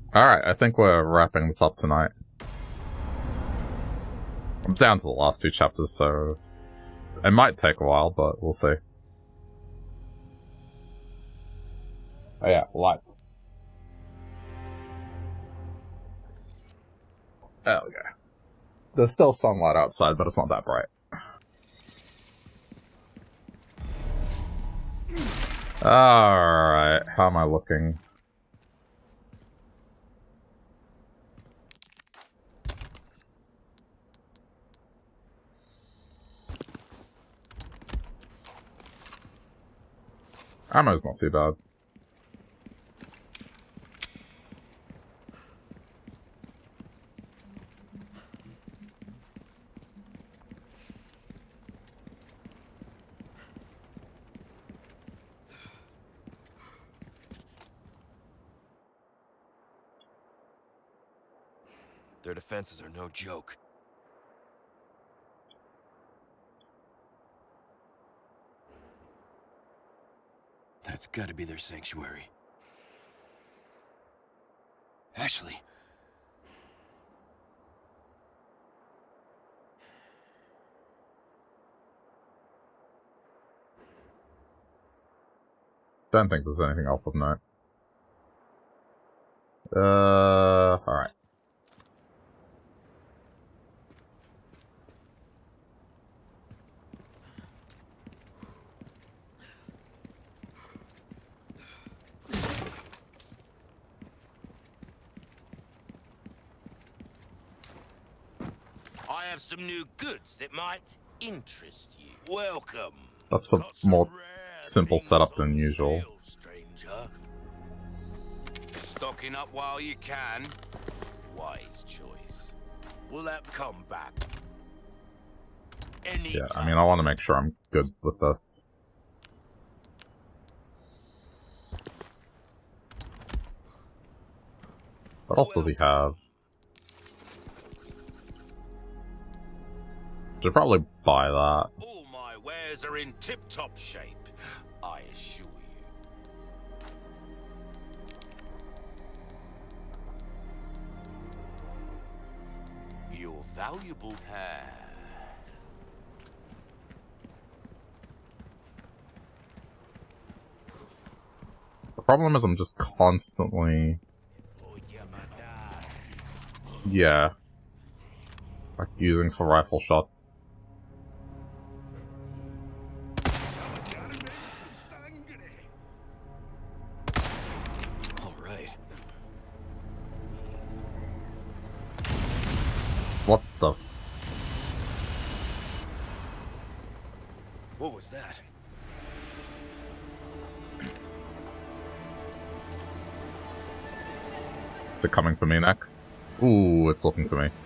Alright, I think we're wrapping this up tonight. I'm down to the last 2 chapters, so it might take a while, but we'll see. Oh yeah, lights. There we go. There's still sunlight outside, but it's not that bright. Alright, how am I looking? Ammo's not too bad. Their defenses are no joke. That's gotta be their sanctuary. Ashley. Don't think there's anything else of note. Alright. I have some new goods that might interest you. Welcome. That's a more simple setup than usual. Stranger. Stocking up while you can. Wise choice. Will that come back? Yeah, I mean, I want to make sure I'm good with this. What else does he have? Should probably buy that. All my wares are in tip-top shape, I assure you. Your valuable hair. The problem is I'm just constantly... Yeah. Like, using for rifle shots. Alright. What the... What was that? Is it coming for me next? Ooh, it's looking for me.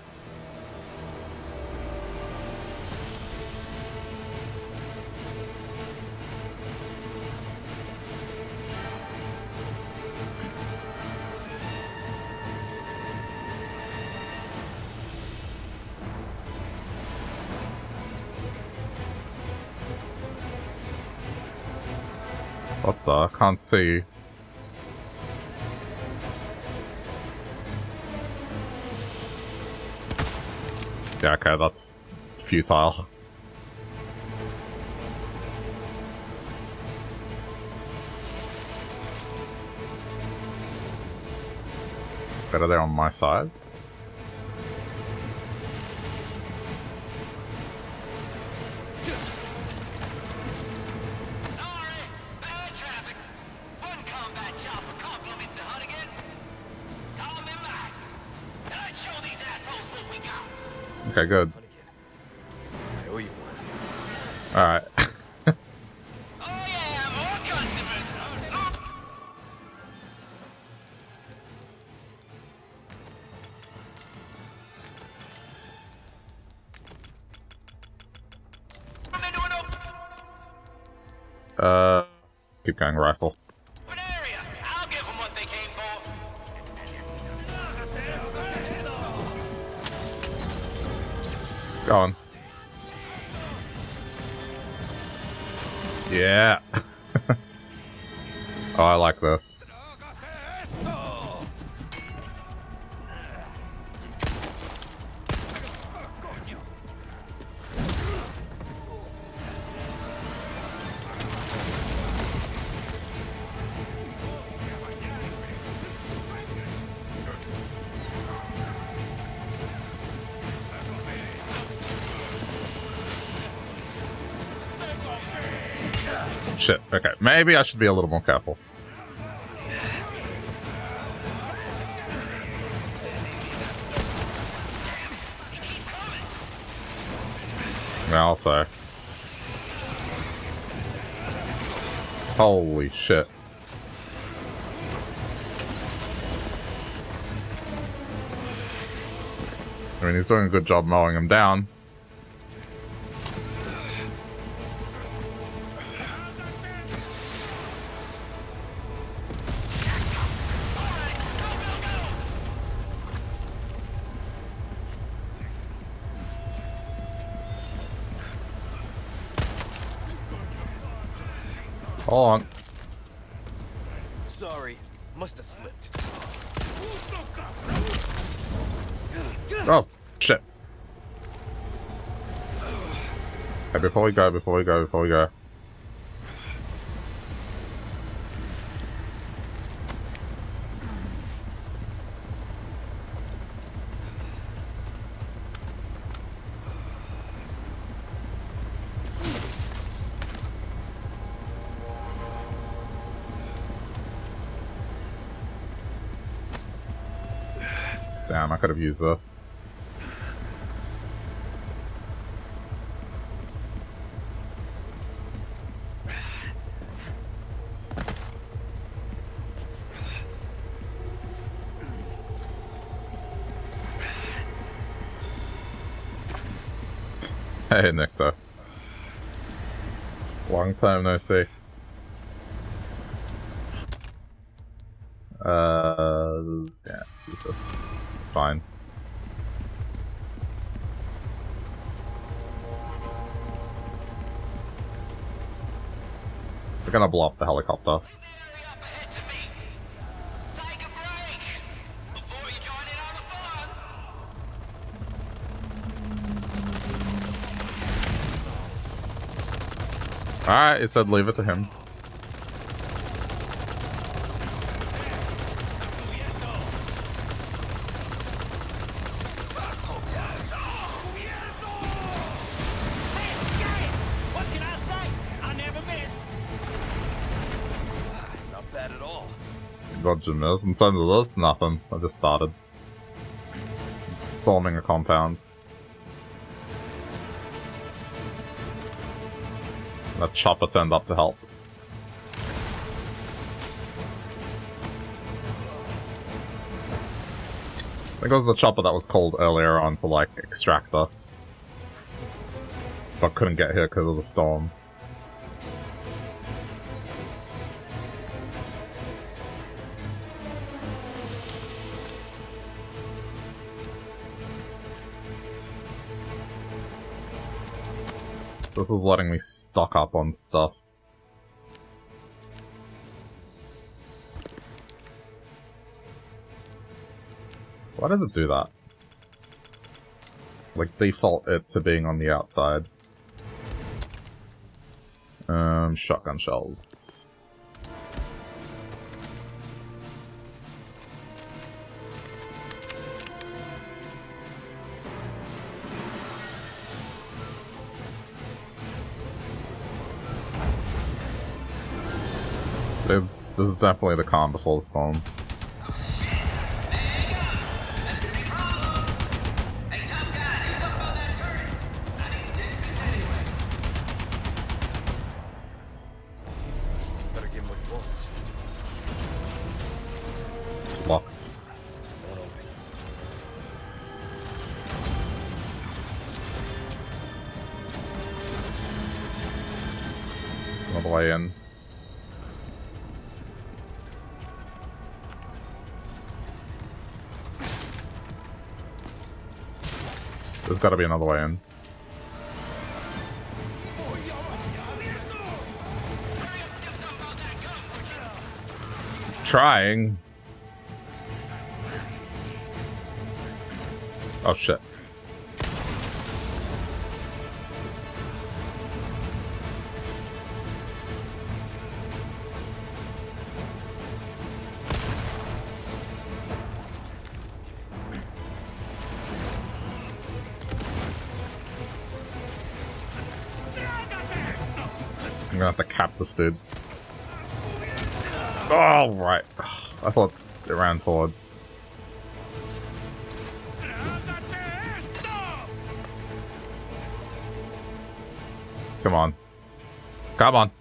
What the? I can't see. Yeah, okay, that's futile. Better there on my side. Okay, good. I owe you one. Alright. Oh yeah, more customers. Keep going, rifle. An area. I'll give them what they came for. Go on. Yeah. Oh, I like this. shit. Okay, maybe I should be a little more careful. Yeah, I'll say. Holy shit. I mean, he's doing a good job mowing him down. Hold on. Sorry, must have slipped. Oh, shit. Okay, before we go. Damn, I could have used this. Hey, Nectar. Long time no see. Yeah, Jesus. Fine. We're gonna blow up the helicopter. Alright, it said leave it to him. What can I say? I never miss. Not bad at all. Roger miss. In terms of this, nothing. I just started. Storming a compound. That chopper turned up to help. I think it was the chopper that was called earlier on to, like, extract us. But couldn't get here because of the storm. This is letting me stock up on stuff. Why does it do that? Like, default it to being on the outside. Shotgun shells. This is definitely the calm before the storm. Better give him what he wants. Locked. Won't open. Another way in. There's gotta be another way in. Trying. Oh shit. I'm gonna have to cap this dude. Oh, right. I thought it ran forward. Come on. Come on.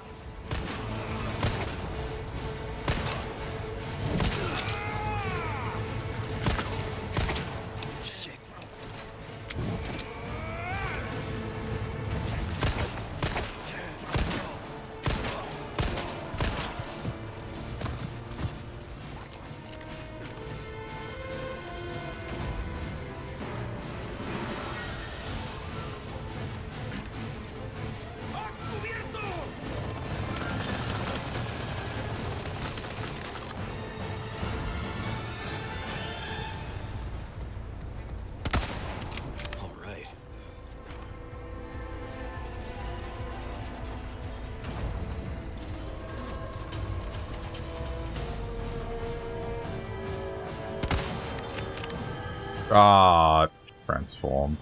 Ah, transform.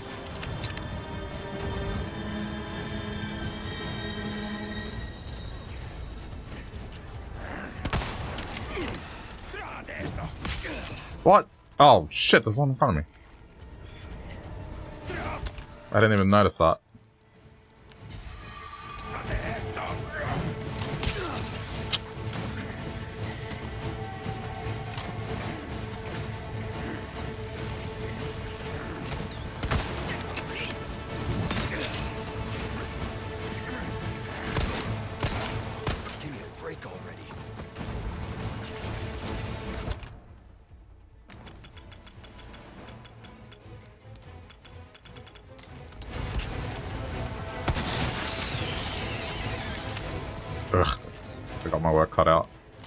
What? Oh shit, there's one in front of me. I didn't even notice that. Ugh. I got my work cut out.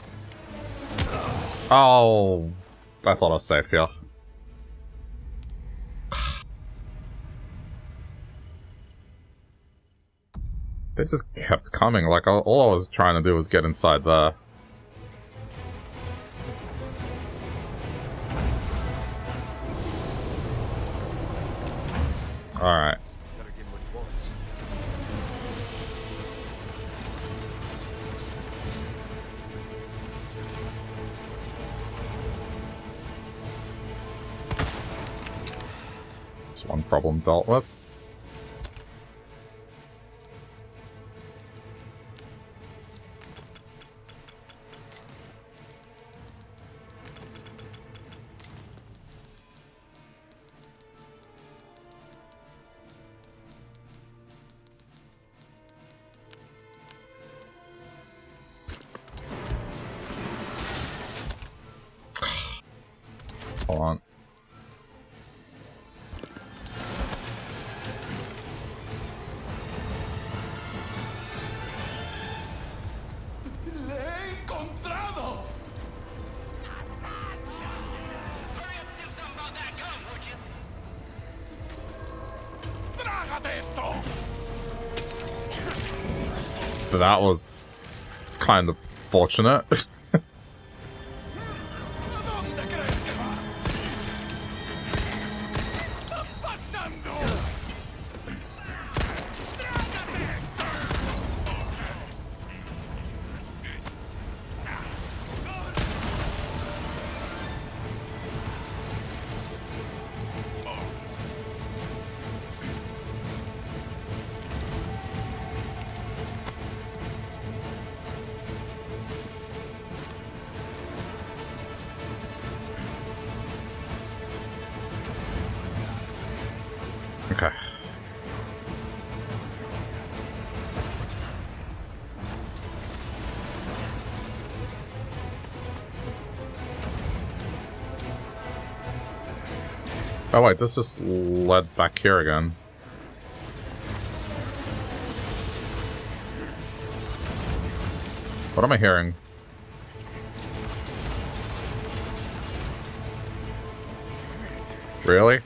Oh, I thought I was safe here. They just kept coming, like all I was trying to do was get inside there. Alright. Better give him what he wants. That's one problem dealt with. Hold on. ¡Le he encontrado! Hurry up and do something about that gun, would you? ¡Trágate esto! That was kind of fortunate. Okay. Oh wait, this just led back here again. What am I hearing? Really?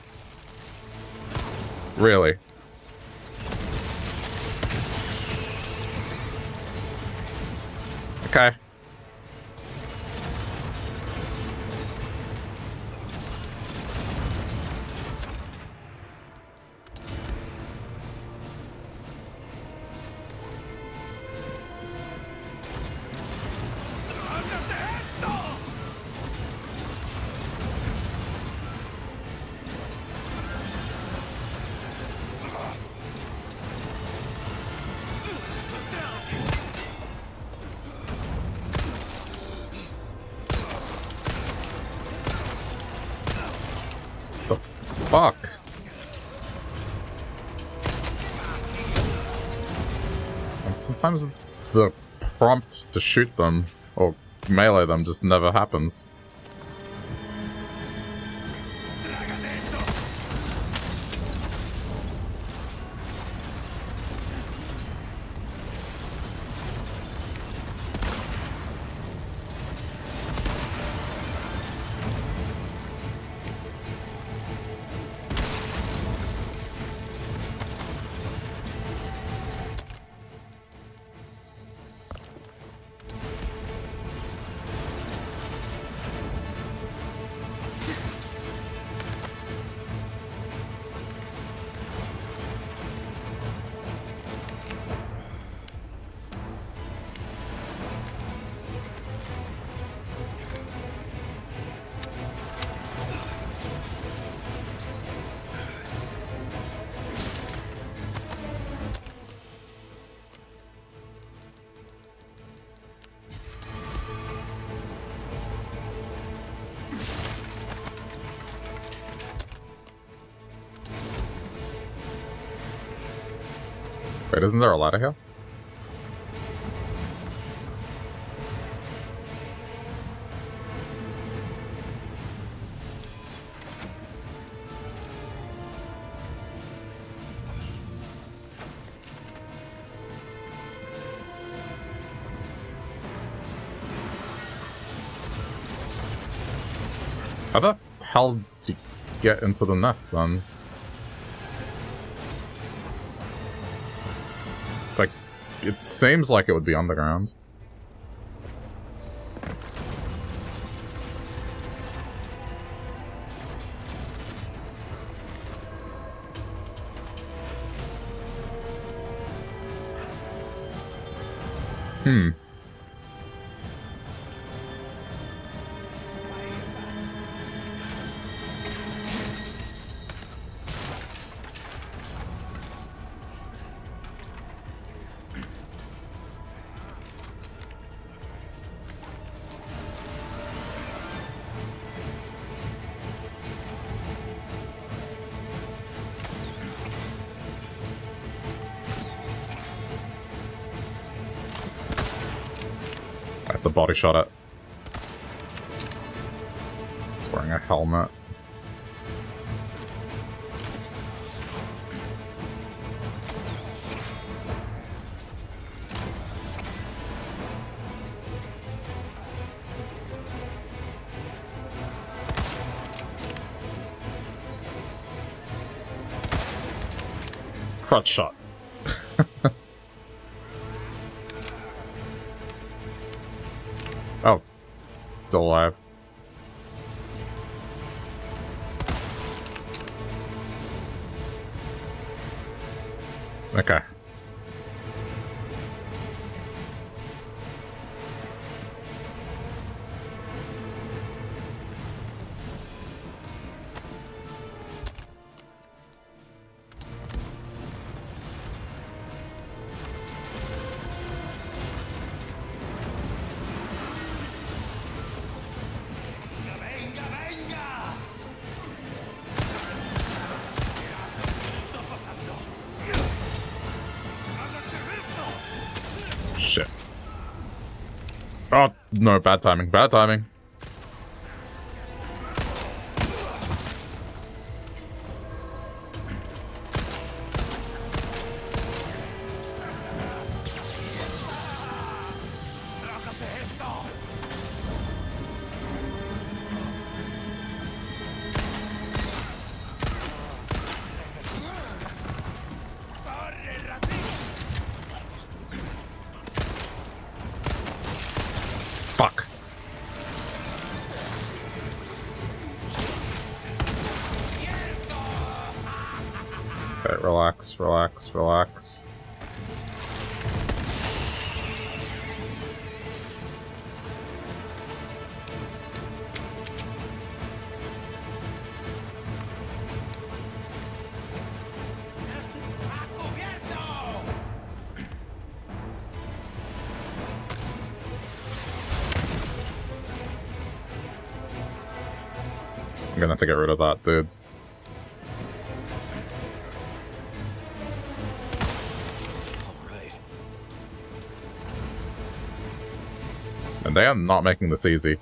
Really? Okay. Fuck. And sometimes the prompt to shoot them or melee them just never happens. Wait, isn't there a ladder here? How the hell did you get into the nest then? Like, it seems like it would be underground. Hmm. I have to body shot it. It's wearing a helmet. Crutch shot. Oh. Still alive. Okay. Shit. Oh, no, bad timing, bad timing. Fuck. Okay, relax, relax, relax. I'm gonna have to get rid of that, dude. And they are not making this easy.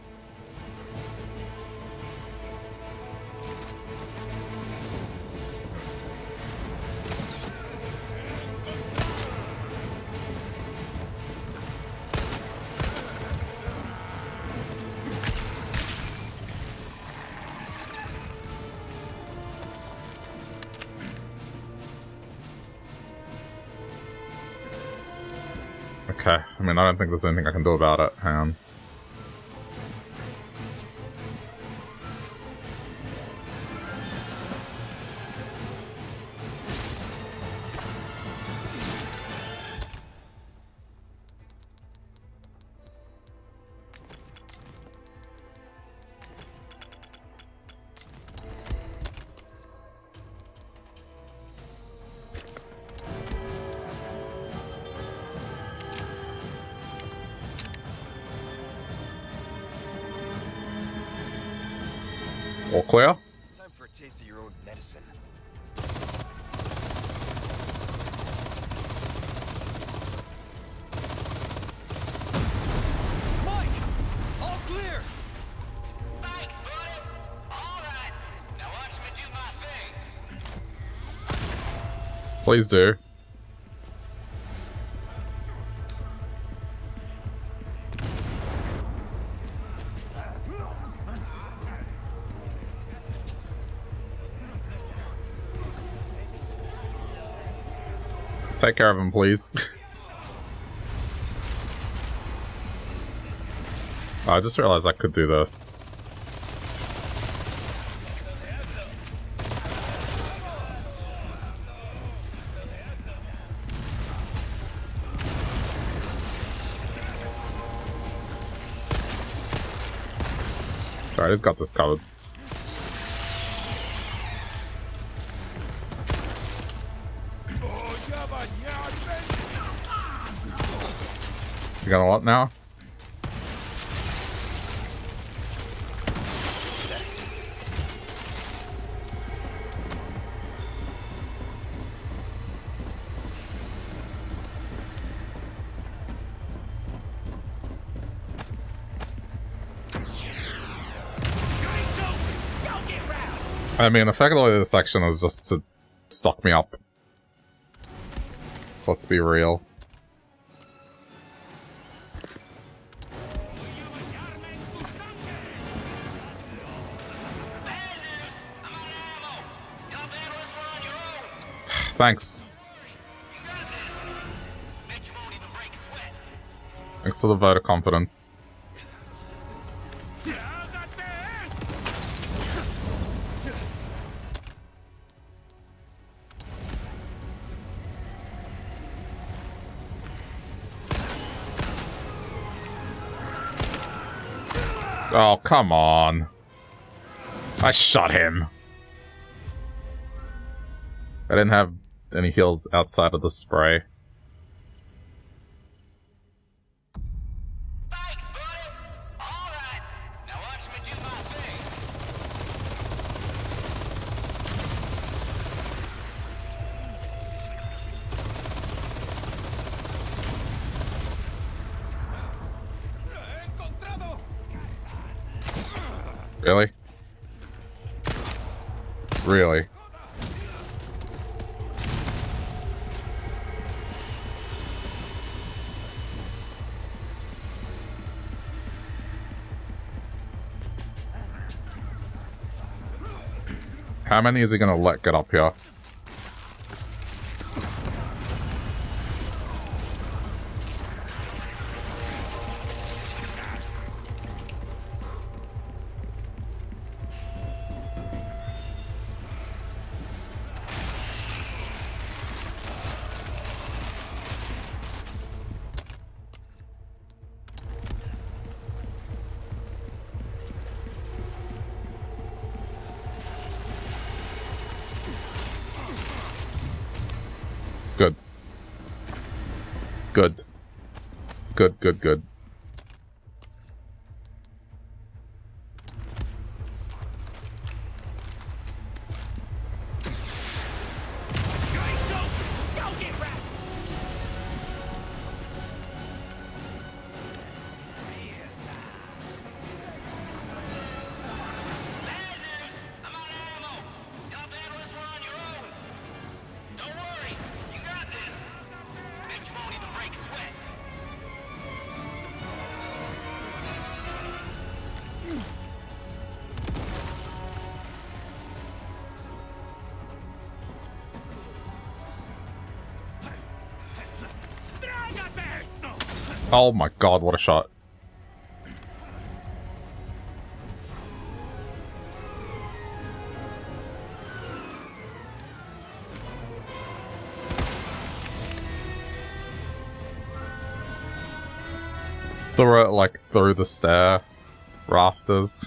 Okay, I mean, I don't think there's anything I can do about it. Hang on. All clear? Time for a taste of your own medicine. Mike! All clear! Thanks, buddy. All right. Now watch me do my thing. Please do. Take care of him, please. I just realized I could do this. Alright, he's got this covered. You got a lot now? I mean, effectively this section is just to stock me up. Let's be real. Thanks. Thanks for the vote of confidence. Oh, come on. I shot him. I didn't have any heals outside of the spray. Thanks, buddy. All right. Now watch me do my thing. Really? Really? How many is he gonna let get up here? Good. Good. Good, good, good. Oh my god, what a shot. Threw it, like, through the stair rafters.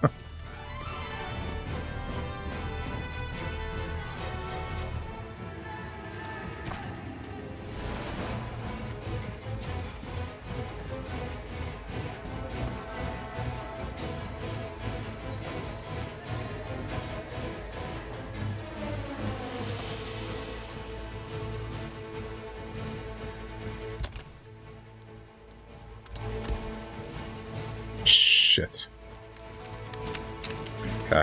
Shit. Okay.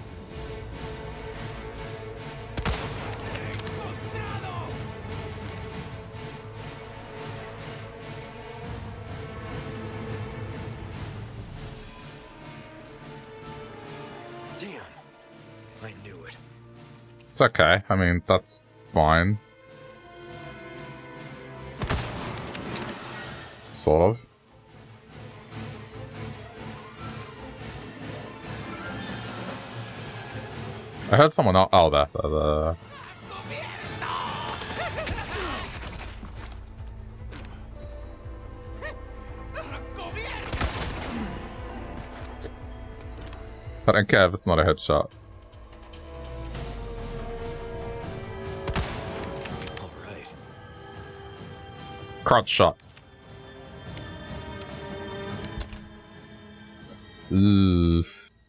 Damn. I knew it. It's okay. I mean, that's fine. Sort of. I heard someone else. Oh, there. I don't care if it's not a headshot. All right. Crotch shot. Ooh.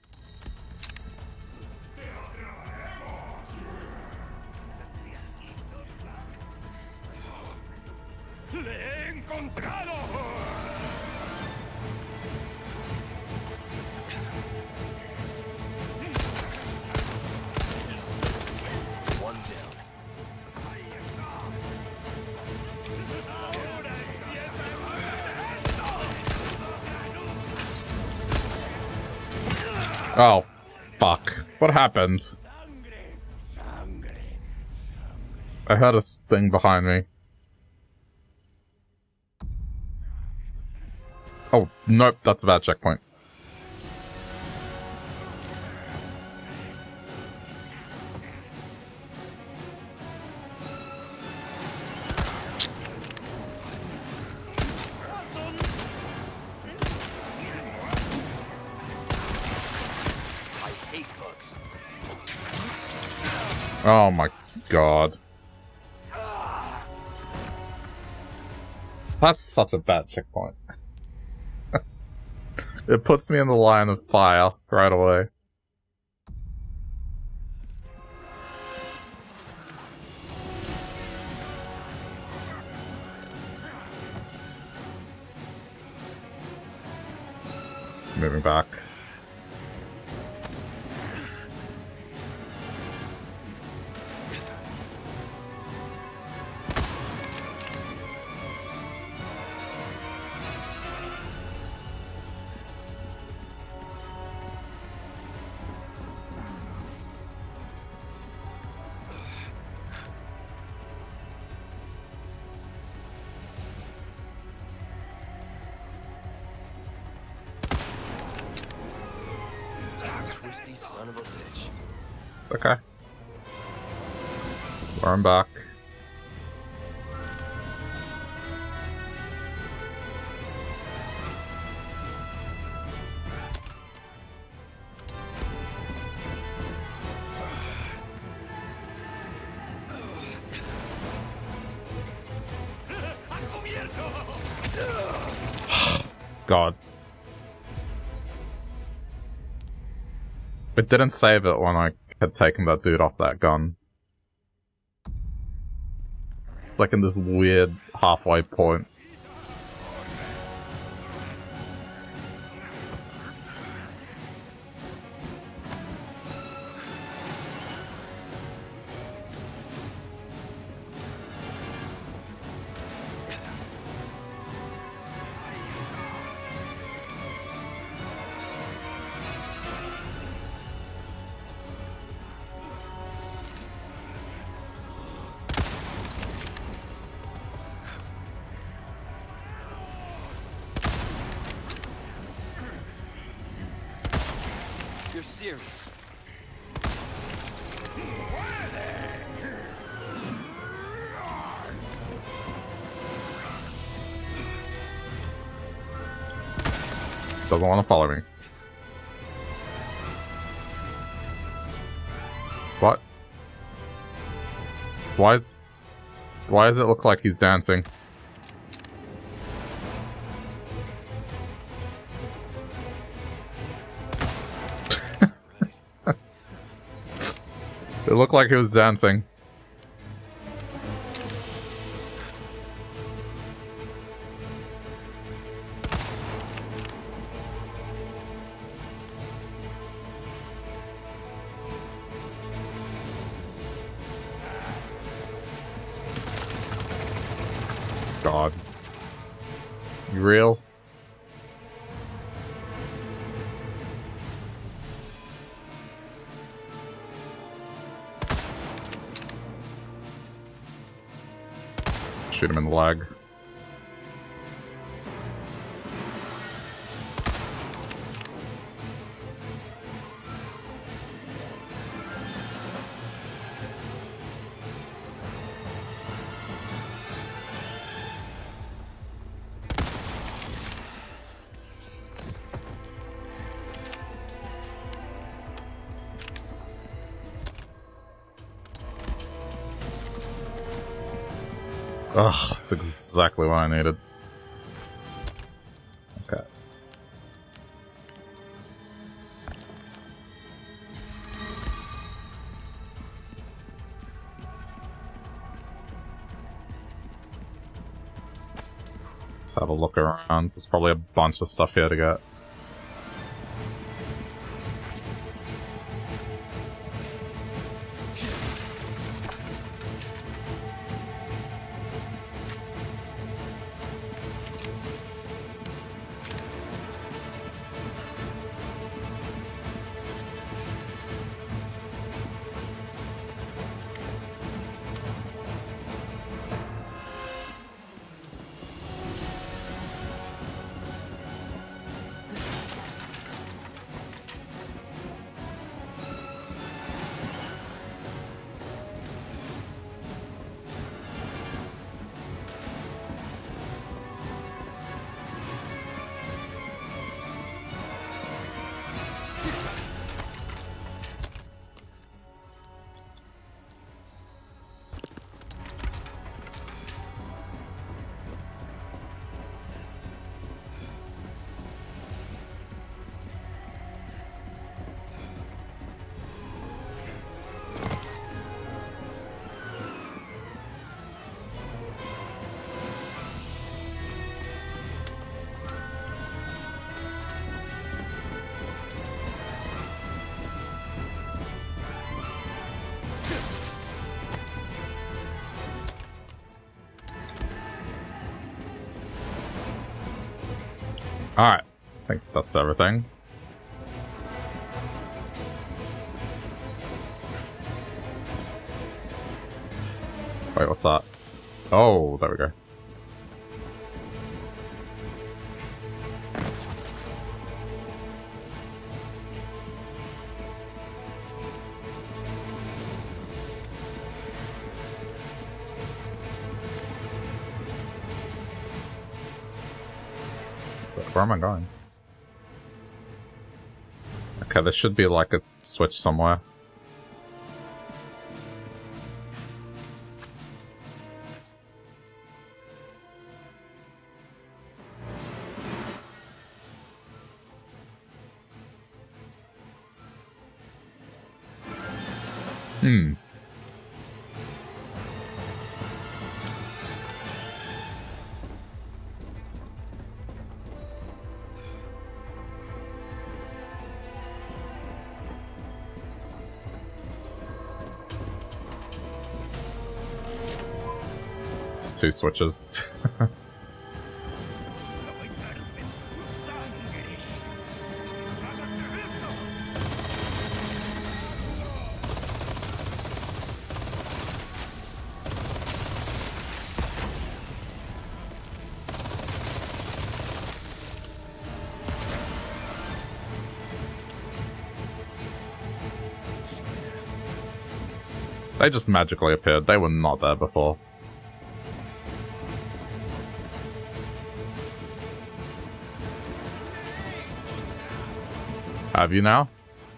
One down. Oh, fuck. What happened? I heard a thing behind me. Oh, nope, that's a bad checkpoint. I hate bugs. Oh my god. That's such a bad checkpoint. It puts me in the line of fire right away. Moving back. Twisty son of a bitch. Okay. I'm back. God. It didn't save it when I had taken that dude off that gun. Like in this weird halfway point. You're serious. Doesn't want to follow me. What? Why does it look like he's dancing? It looked like he was dancing. God. You real? Shoot him in the leg. Ugh, that's exactly what I needed. Okay. Let's have a look around. There's probably a bunch of stuff here to get. Alright, I think that's everything. Wait, what's that? Oh, there we go. Where am I going? Okay, there should be like a switch somewhere. It's two switches. They just magically appeared. They were not there before. Have you now?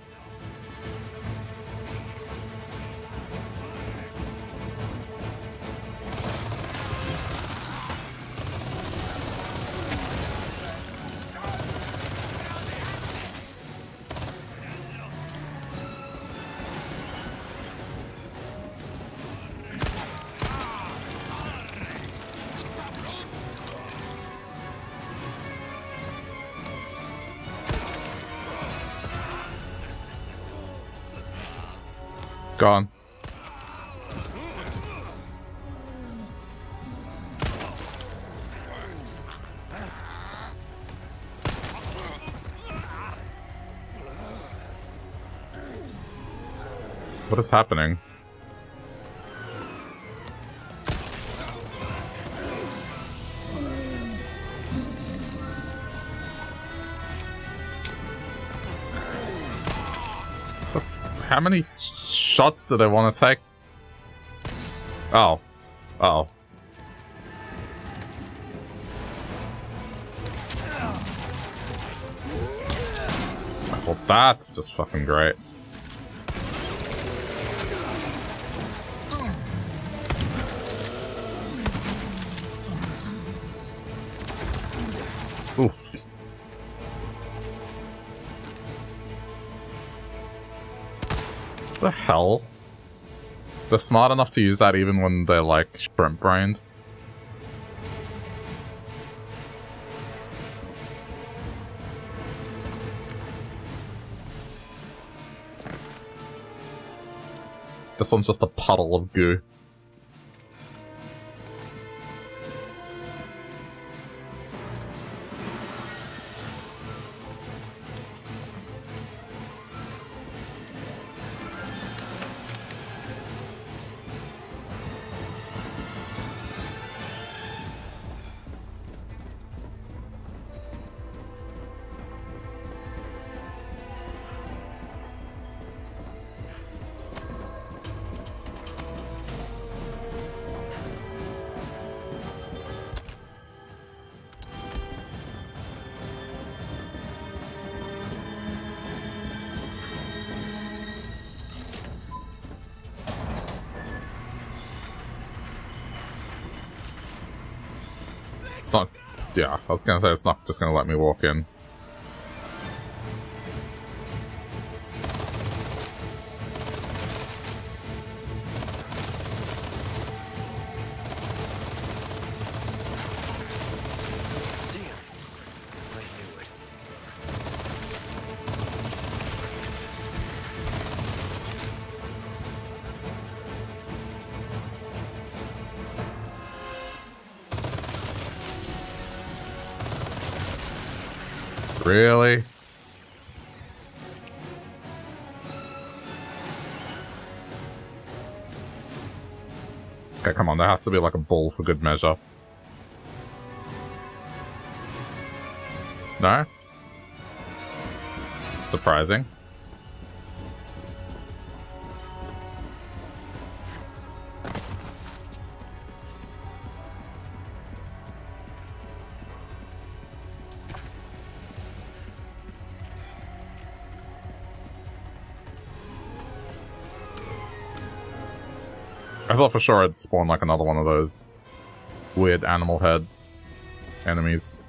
Gone. What is happening? How many shots do they want to take? Oh. Uh-oh. Well, that's just fucking great. Oof. The hell? They're smart enough to use that even when they're like shrimp-brained. This one's just a puddle of goo. It's not... Yeah, I was gonna say it's not just gonna let me walk in. Really? Okay, come on, there has to be like a bull for good measure. No? Surprising. I thought for sure I'd spawn like another one of those weird animal head enemies.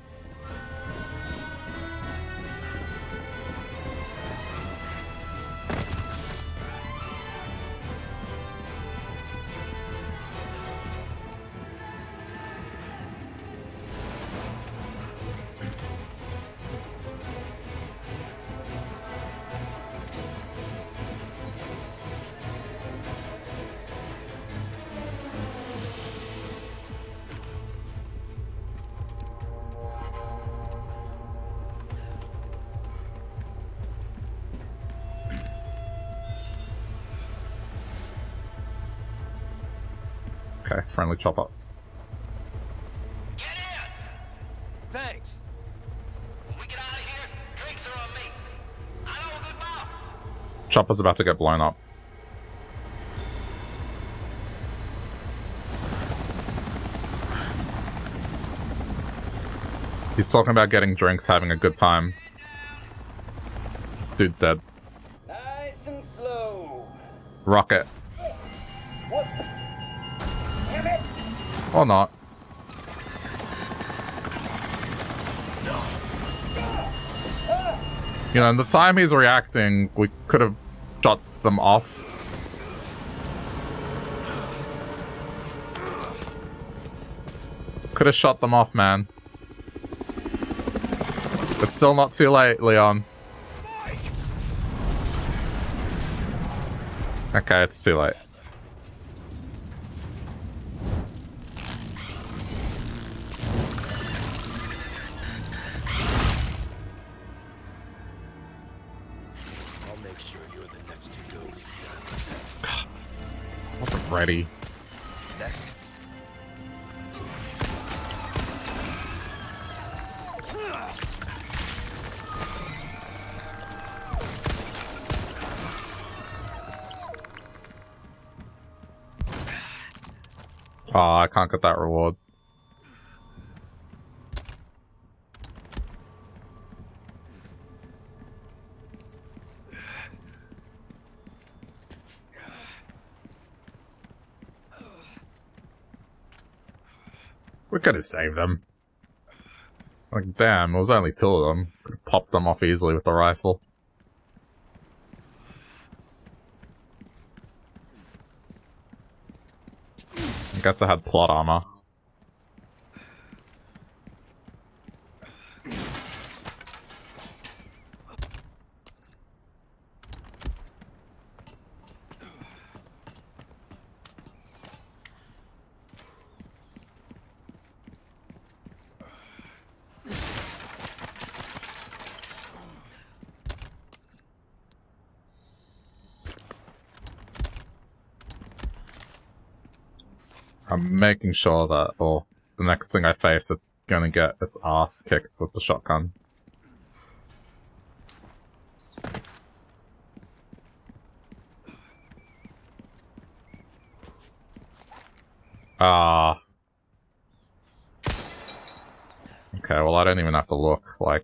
Okay, friendly chopper. Get in! Thanks. When we get out of here, drinks are on me. I know a good bar. Chopper's about to get blown up. He's talking about getting drinks, having a good time. Dude's dead. Nice and slow. Rocket. What? Damn it! Or not. You know, in the time he's reacting, we could have shot them off. Could have shot them off, man. It's still not too late, Leon. Okay, it's too late. I'll make sure you're the next to go, son. I wasn't ready. Next. Oh, I can't get that reward. We could have saved them. Like, damn, it was only two of them. Could have popped them off easily with the rifle. I guess I had plot armor. I'm making sure that, or the next thing I face, it's gonna get its ass kicked with the shotgun. Ah. Okay, well I don't even have to look, like...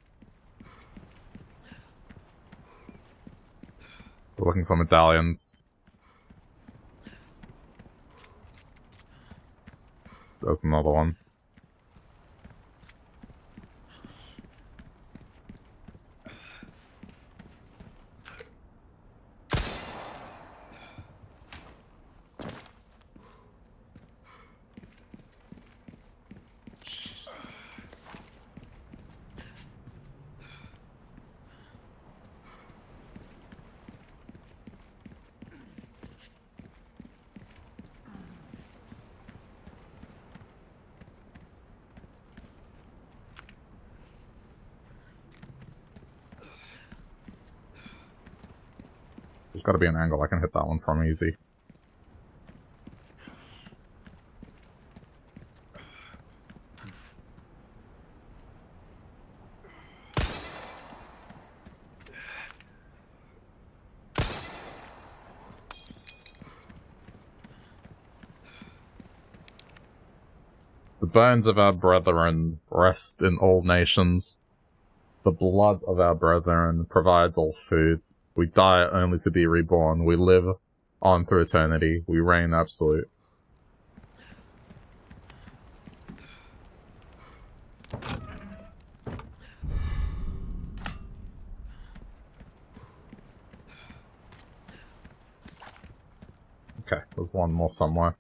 We're looking for medallions. There's another one. There's gotta be an angle I can hit that one from easy. The bones of our brethren rest in all nations. The blood of our brethren provides all food. We die only to be reborn. We live on through eternity. We reign absolute. Okay, there's one more somewhere.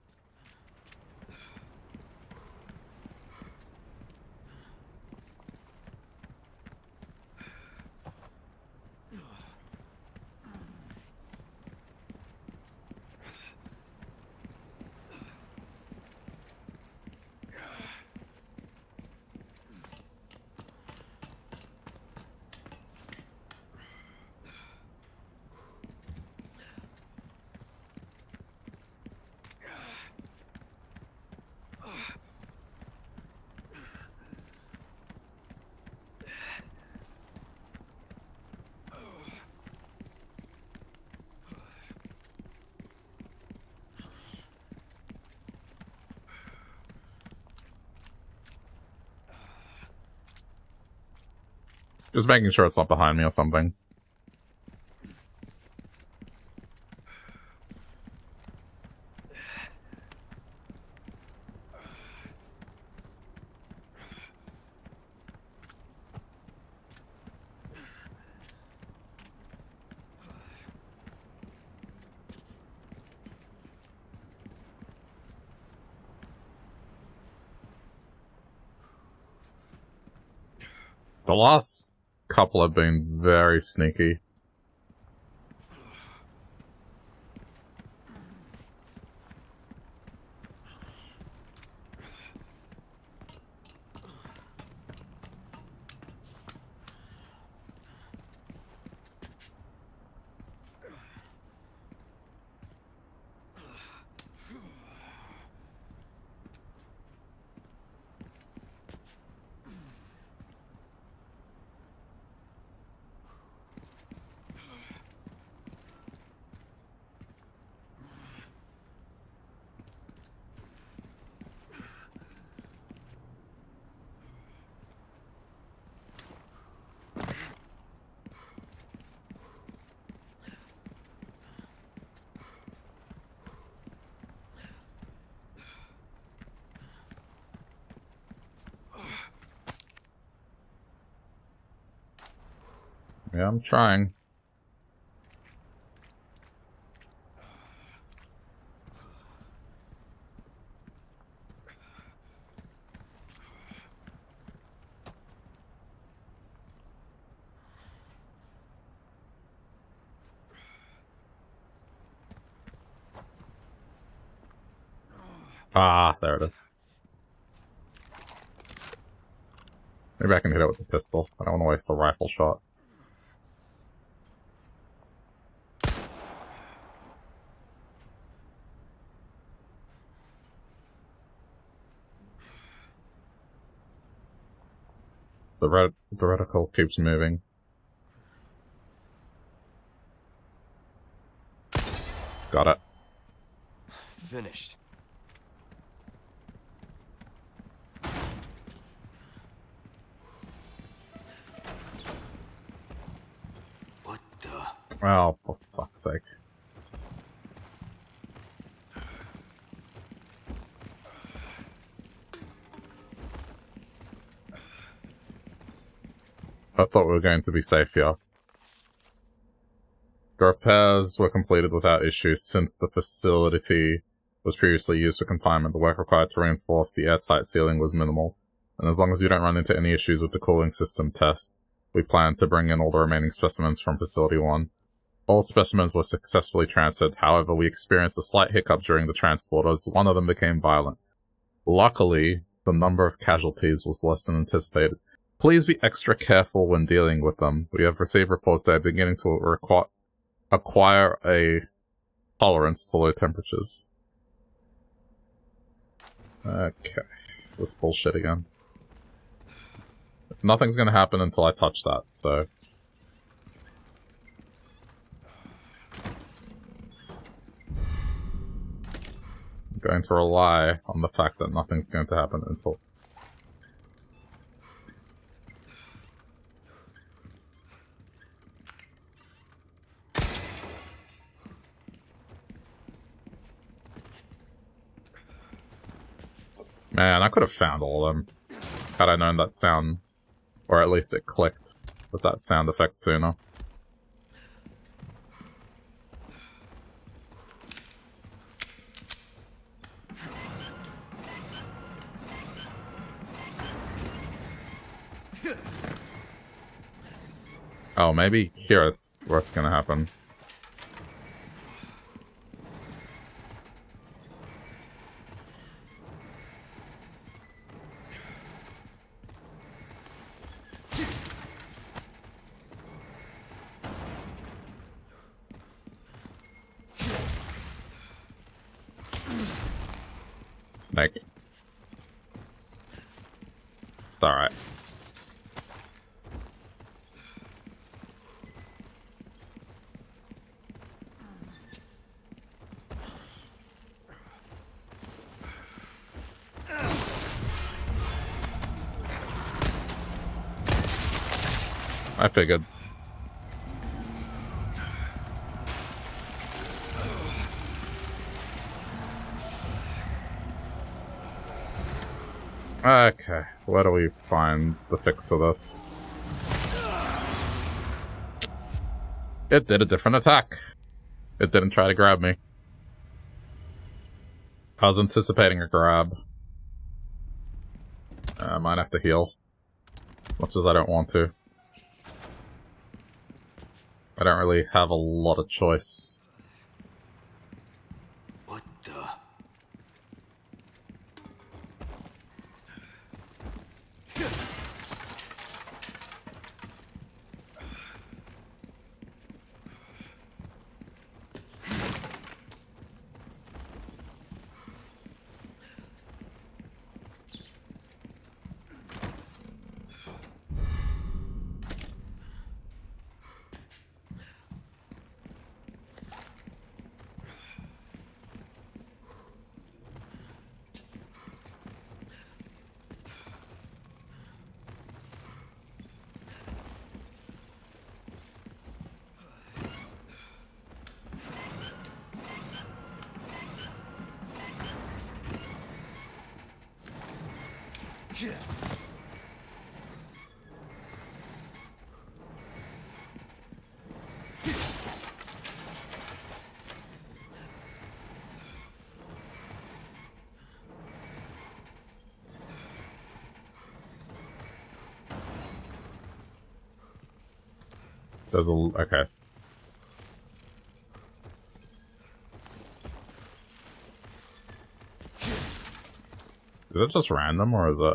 Just making sure it's not behind me or something. The last couple have been very sneaky. Yeah, I'm trying. Ah, there it is. Maybe I can hit it with the pistol. I don't want to waste a rifle shot. The reticle keeps moving. Got it. Finished. What the? Oh, for fuck's sake. I thought we were going to be safe here. The repairs were completed without issue since the facility was previously used for confinement. The work required to reinforce the airtight ceiling was minimal, and as long as you don't run into any issues with the cooling system test, we plan to bring in all the remaining specimens from Facility 1. All specimens were successfully transferred, however we experienced a slight hiccup during the transport as one of them became violent. Luckily, the number of casualties was less than anticipated. Please be extra careful when dealing with them. We have received reports that are beginning to acquire a tolerance to low temperatures. Okay. This bullshit again. Nothing's gonna happen until I touch that, so... I'm going to rely on the fact that nothing's going to happen until... Man, I could have found all of them had I known that sound, or at least it clicked with that sound effect sooner. Oh, maybe here it's where it's gonna happen. Snake. It's alright. I figured. Okay, where do we find the fix for this? It did a different attack. It didn't try to grab me. I was anticipating a grab. I might have to heal. Much as I don't want to. I don't really have a lot of choice. What the? There's a... okay. Is it just random, or is it...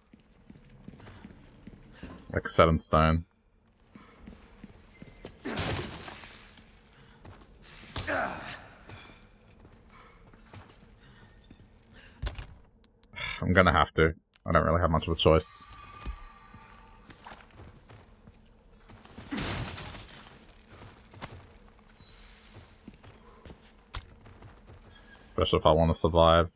like set in stone? I'm gonna have to. I don't really have much of a choice. Especially if I want to survive.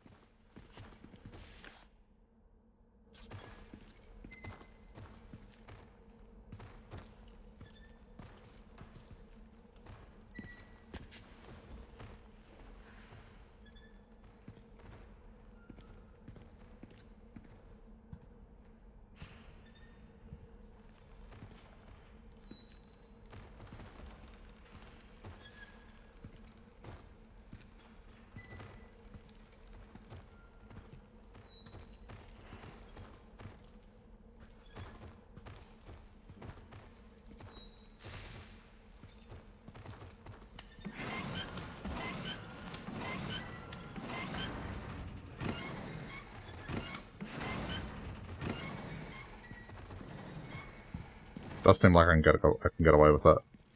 Does seem like I can get away with it.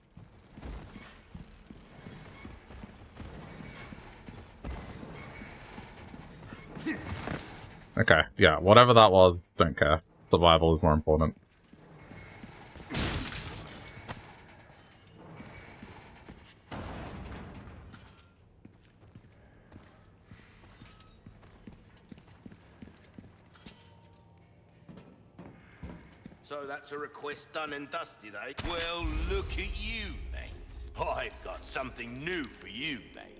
Okay, yeah, whatever that was, don't care. Survival is more important. So that's a request done and dusted, eh? Well, look at you, mate. I've got something new for you, mate.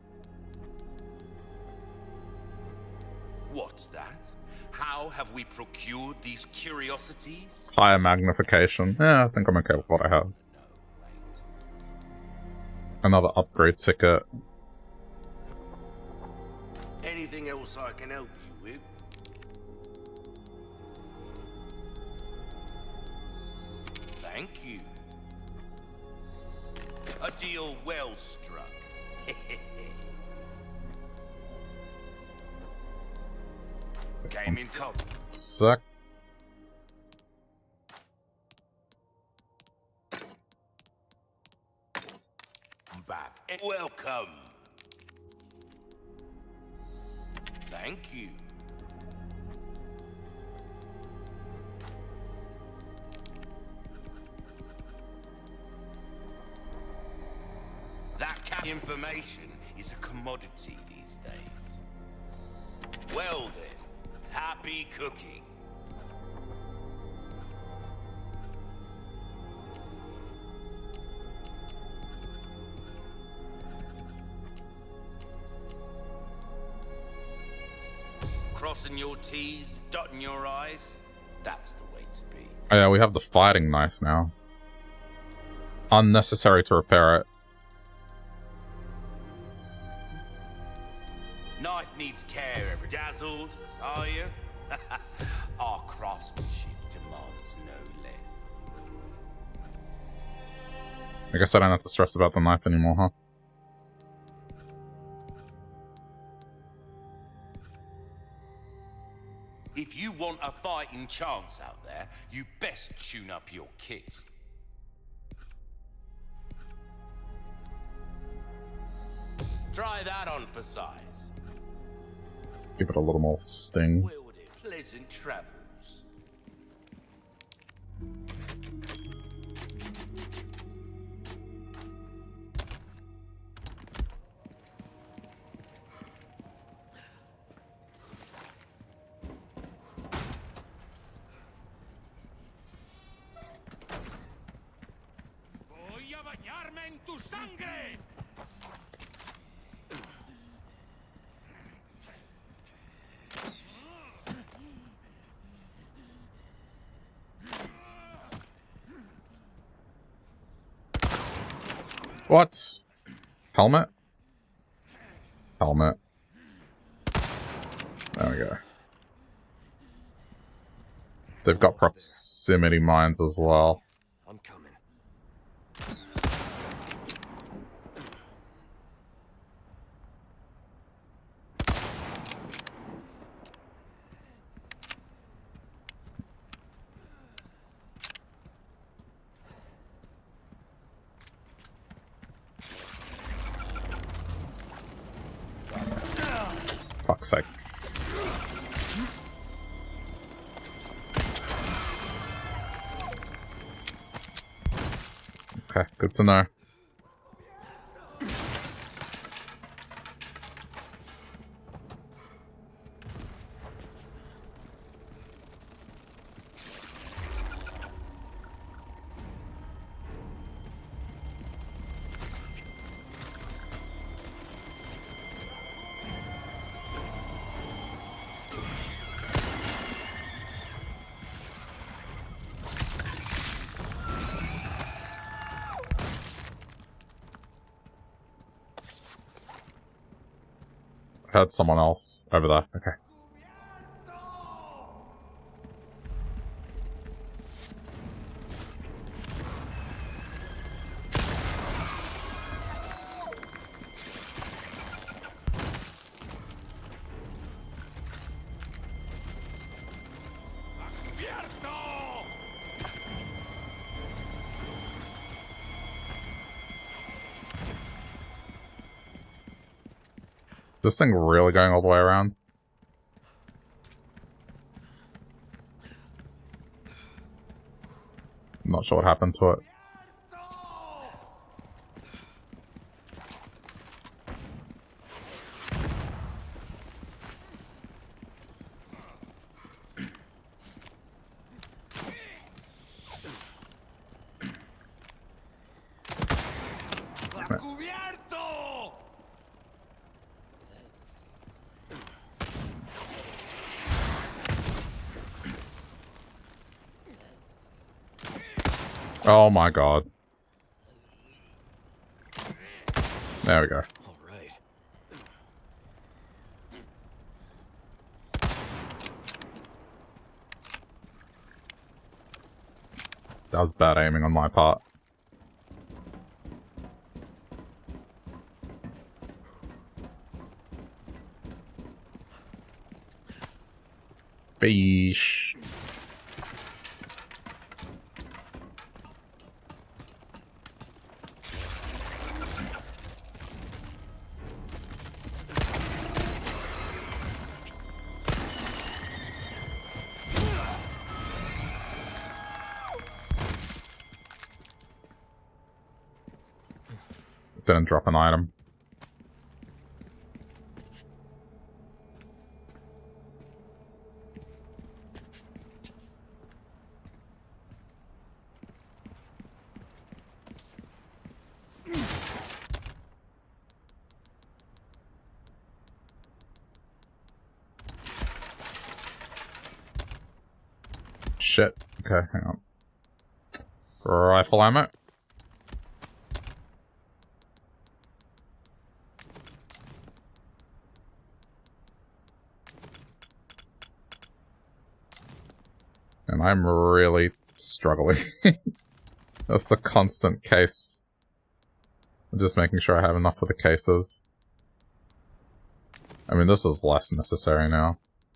What's that? How have we procured these curiosities? Higher magnification. Yeah, I think I'm okay with what I have. Another upgrade ticket. Anything else I can help you with? Thank you. A deal well struck. Came in top. Suck. Back. Welcome. Thank you. That information is a commodity these days. Well then, happy cooking. crossing your T's, dotting your I's. That's the way to be. Oh yeah, we have the fighting knife now. Unnecessary to repair it. Knife needs care. Dazzled, are you? Our craftsmanship demands no less. I guess I don't have to stress about the knife anymore, huh? If you want a fighting chance out there, you best tune up your kit. Try that on for size. Give it a little more sting. Wield it. Pleasant travels. Voy a bañarme en tu sangre. What? Helmet? Helmet. There we go. They've got proximity mines as well. I'm coming. Fuck's sake. Okay, good to know. I heard someone else over there. Okay. Is this thing really going all the way around? I'm not sure what happened to it. Oh my god. There we go. All right. That was bad aiming on my part. Beesh. Didn't drop an item. shit. Okay, hang on. Rifle ammo. And I'm really struggling. That's the constant case. I'm just making sure I have enough of the cases. I mean, this is less necessary now.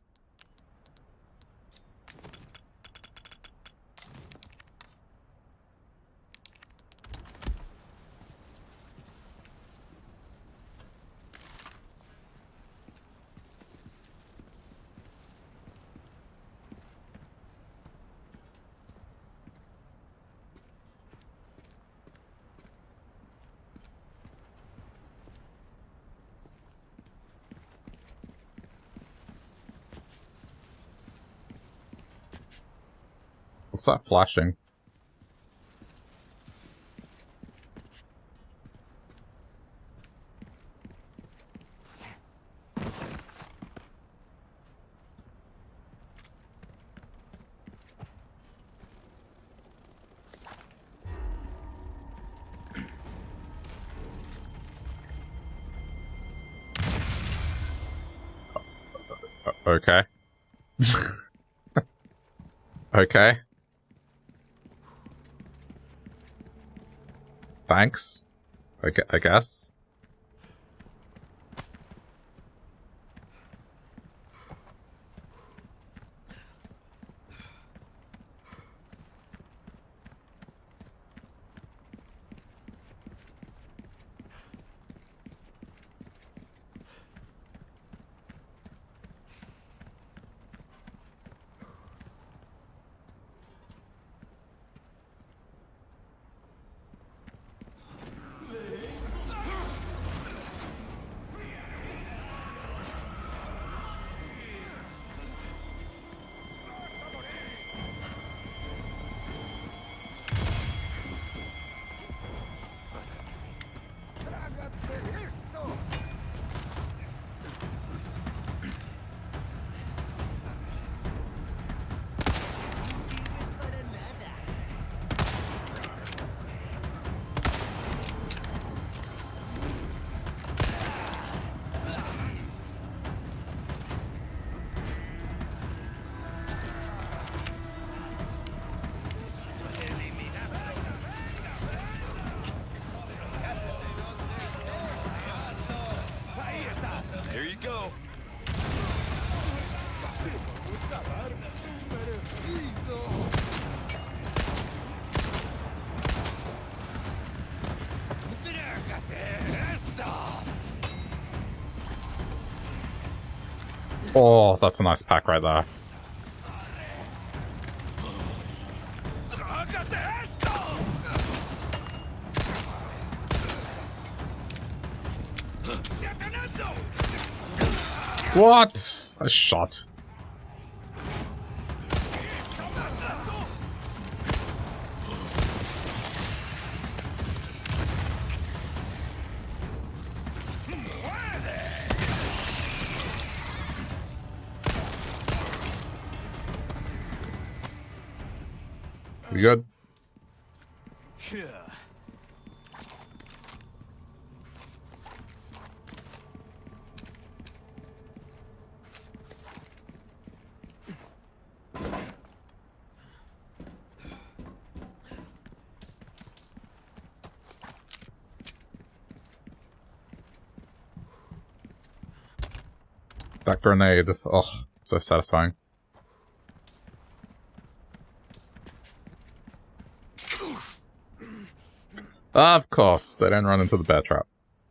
What's that flashing? Okay. Okay. Thanks. I guess. Here you go. Oh, that's a nice pack right there. What? A shot. You good? That grenade. Oh, so satisfying. Of course, they don't run into the bear trap.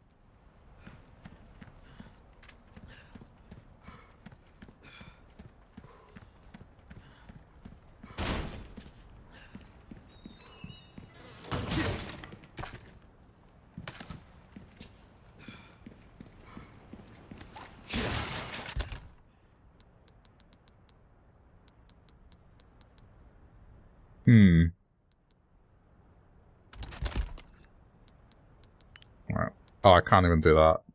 Right. Oh, I can't even do that.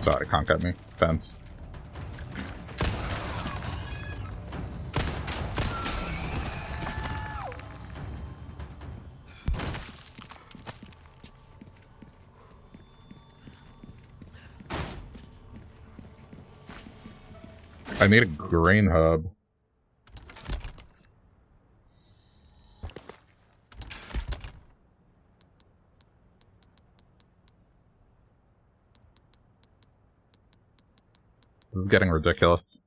Sorry, can't get me. Fence. I need a green herb. This is getting ridiculous.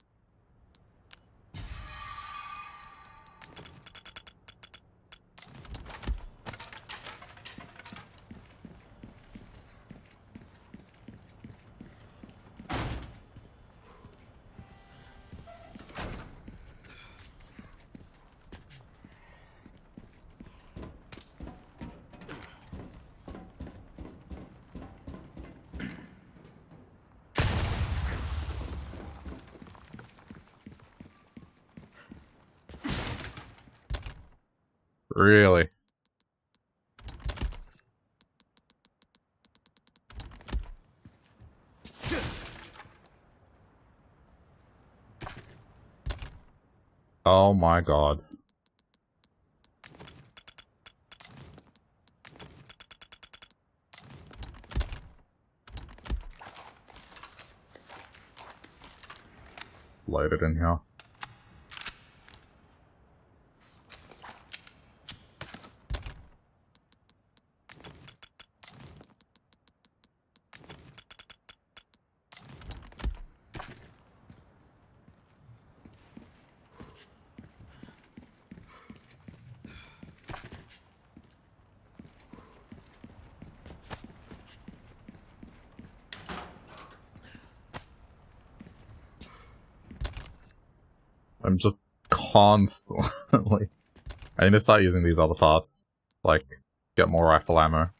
Really? Oh my god. Load it in here. I'm just constantly... I need to start using these other parts. Like, get more rifle ammo.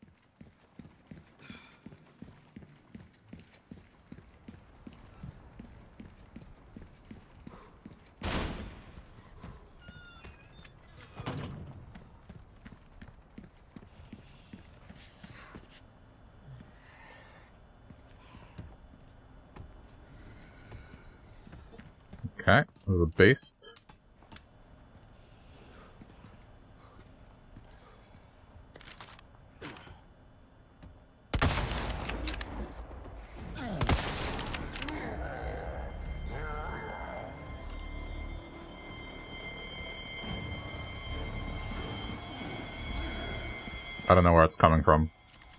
Okay, there's a beast. I don't know where it's coming from.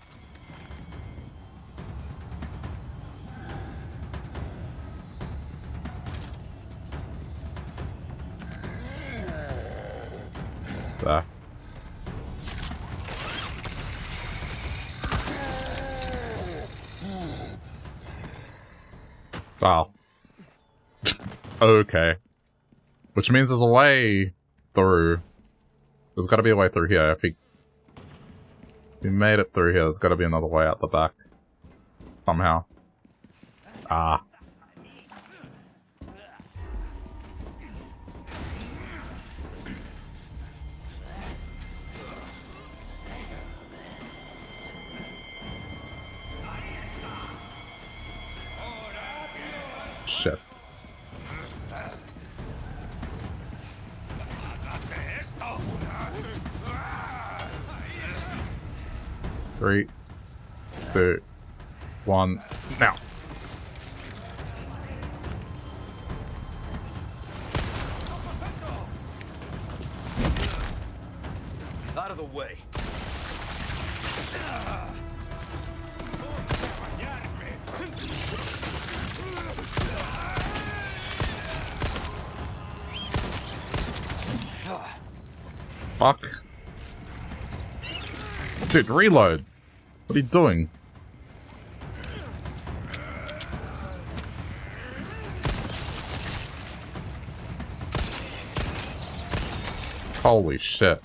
There. Wow. Okay. Which means there's a way through. There's gotta be a way through here. If we made it through here, there's gotta be another way out the back. Somehow. Ah. Shit. Three, 2, 1, now. Out of the way. Fuck. Dude, reload. What are you doing? Holy shit.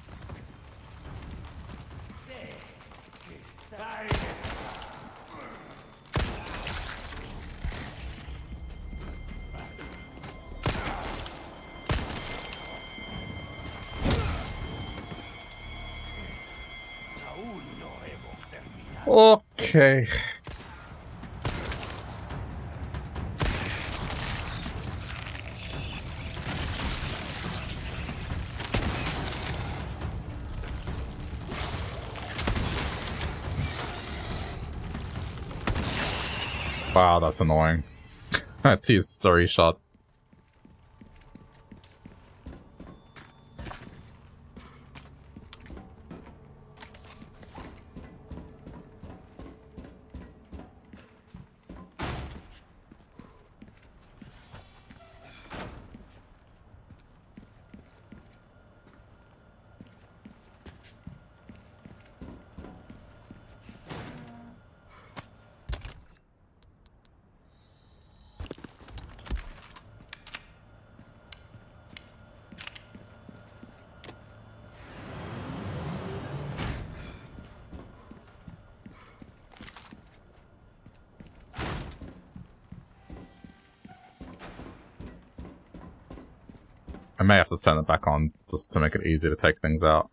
Okay. Wow, that's annoying. That used 3 shots. I may have to turn it back on just to make it easier to take things out.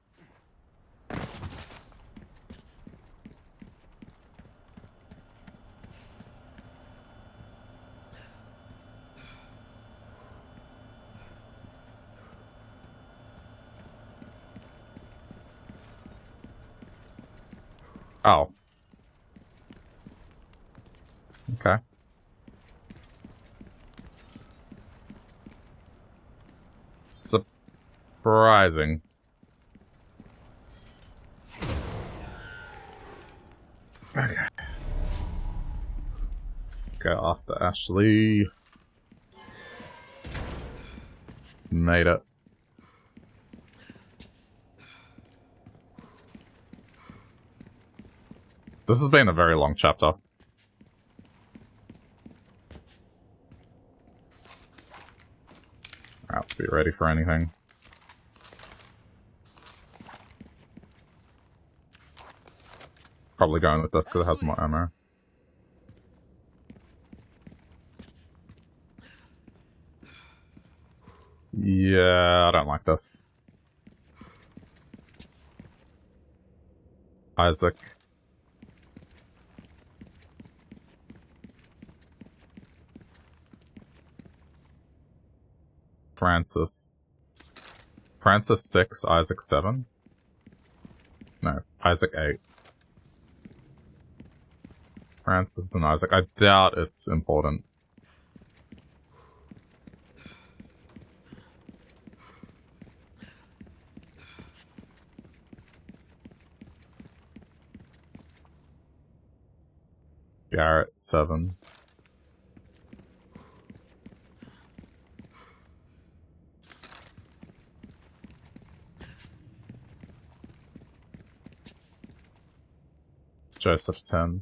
Oh. Okay. Surprising. Okay. Go after Ashley. Made it. This has been a very long chapter. Alright, be ready for anything. Probably going with this because it has more ammo. Yeah, I don't like this. Isaac. Francis. Francis 6, Isaac 7? No, Isaac 8. Francis and Isaac. I doubt it's important. Garrett 7. Joseph 10.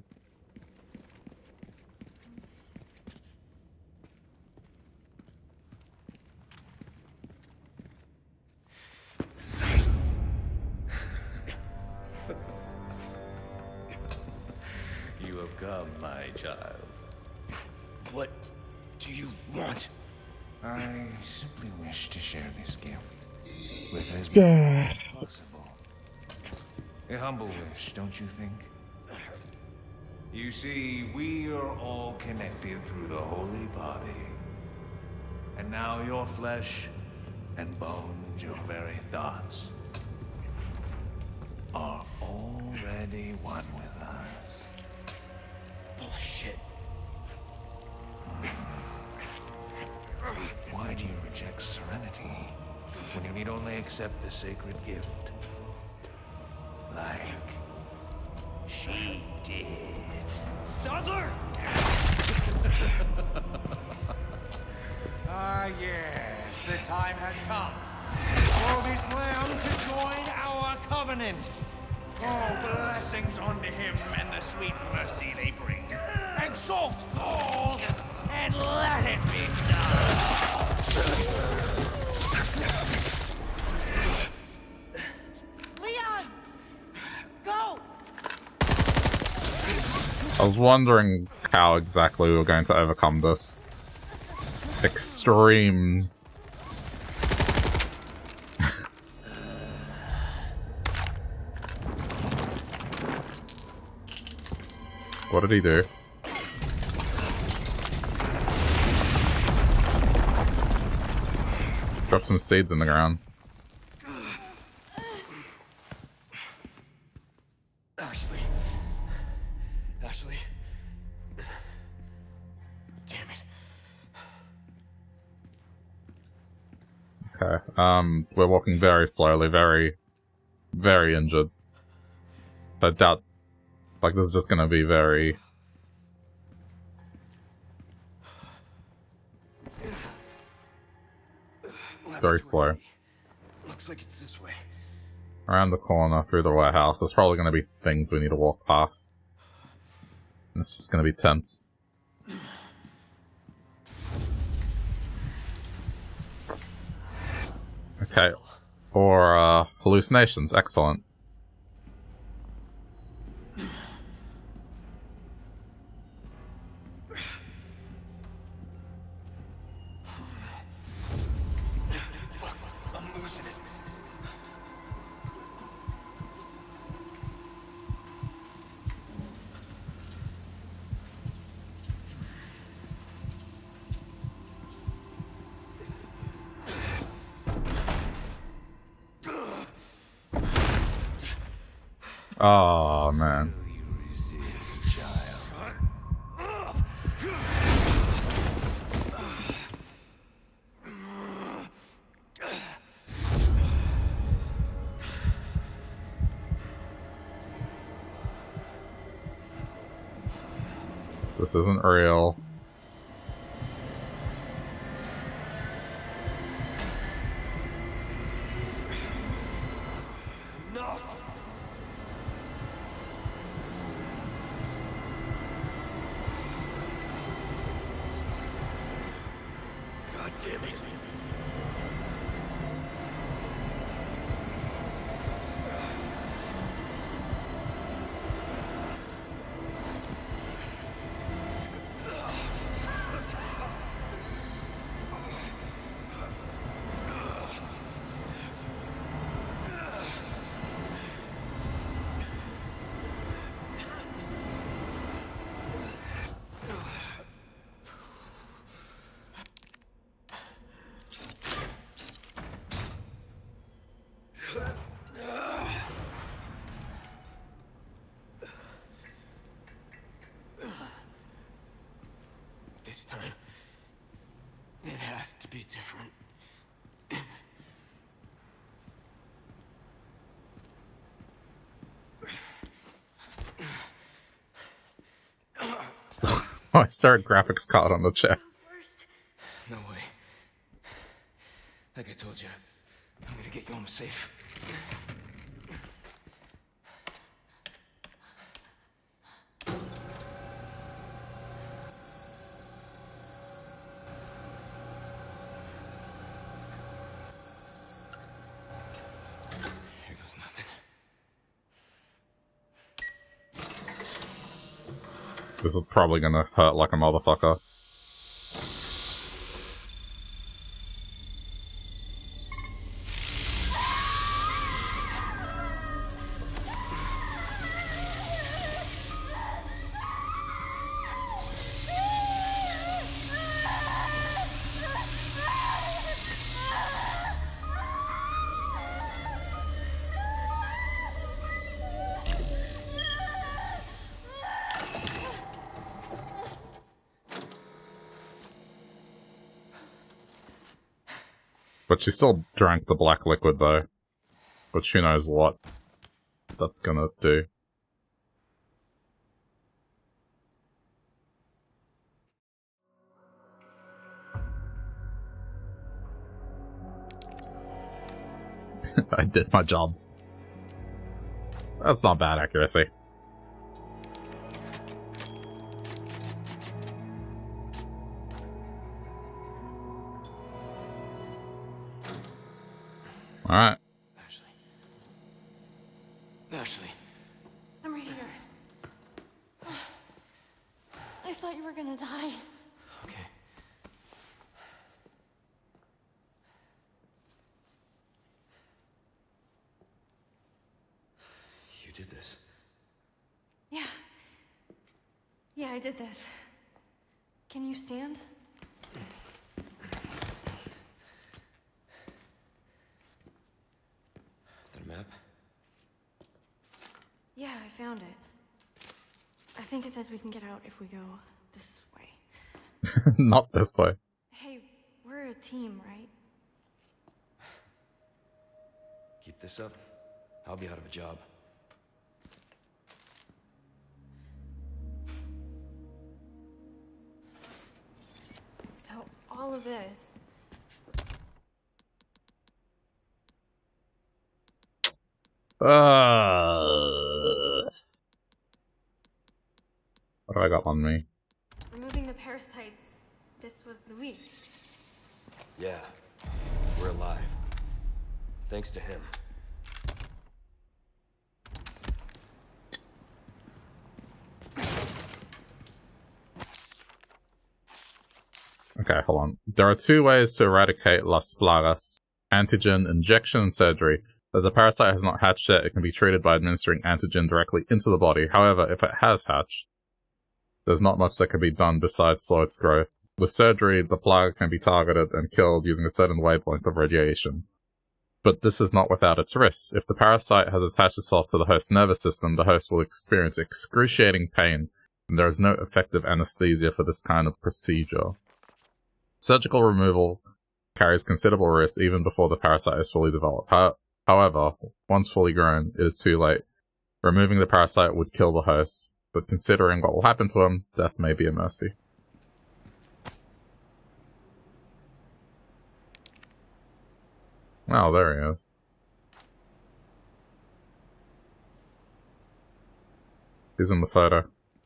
You have come, my child. What do you want? I simply wish to share this gift with as many as possible. A humble wish, don't you think? You see, we are all connected through the holy body. And now your flesh and bones, your very thoughts, are already one with us. Bullshit. Why do you reject serenity when you need only accept the sacred gift? Like she did. Sadler! Ah, yes, the time has come for this lamb to join our covenant. Oh, blessings unto him and the sweet mercy they bring. Exalt all and let it be done. Leon! Go! I was wondering how exactly we were going to overcome this extreme... What did he do? Drop some seeds in the ground. Ashley. Ashley. Okay, we're walking very slowly, very, very injured. I doubt, like, this is just gonna be very... very slow. Looks like it's this way. Around the corner, through the warehouse, there's probably gonna be things we need to walk past. And it's just gonna be tense. Okay. Or, hallucinations. Excellent. I'm losing it. Oh, man. This isn't real. Enough! God damn it. This time, it has to be different. Oh, I started graphics card on the chair. No way. Like I told you, I'm gonna get you home safe. Here goes nothing. This is probably gonna hurt like a motherfucker. But she still drank the black liquid, though. Which who knows what that's gonna do. I did my job. That's not bad accuracy. Alright. Ashley. I'm right here. I thought you were gonna die. Okay. You did this. Yeah. Yeah, I did this. Can you stand? The map? Yeah, I found it. I think it says we can get out if we go this way. Not this way. Hey, we're a team, right? Keep this up, I'll be out of a job. So, all of this. What do I got on me? Removing the parasites, this was Luis. Yeah, we're alive. Thanks to him. Okay, hold on. There are two ways to eradicate Las Plagas: antigen, injection, and surgery. As the parasite has not hatched yet, it can be treated by administering antigen directly into the body. However, if it has hatched, there's not much that can be done besides slow its growth. With surgery, the plague can be targeted and killed using a certain wavelength of radiation. But this is not without its risks. If the parasite has attached itself to the host's nervous system, the host will experience excruciating pain, and there is no effective anesthesia for this kind of procedure. Surgical removal carries considerable risk even before the parasite is fully developed. However, once fully grown, it is too late. Removing the parasite would kill the host, but considering what will happen to him, death may be a mercy. Oh, there he is. He's in the photo.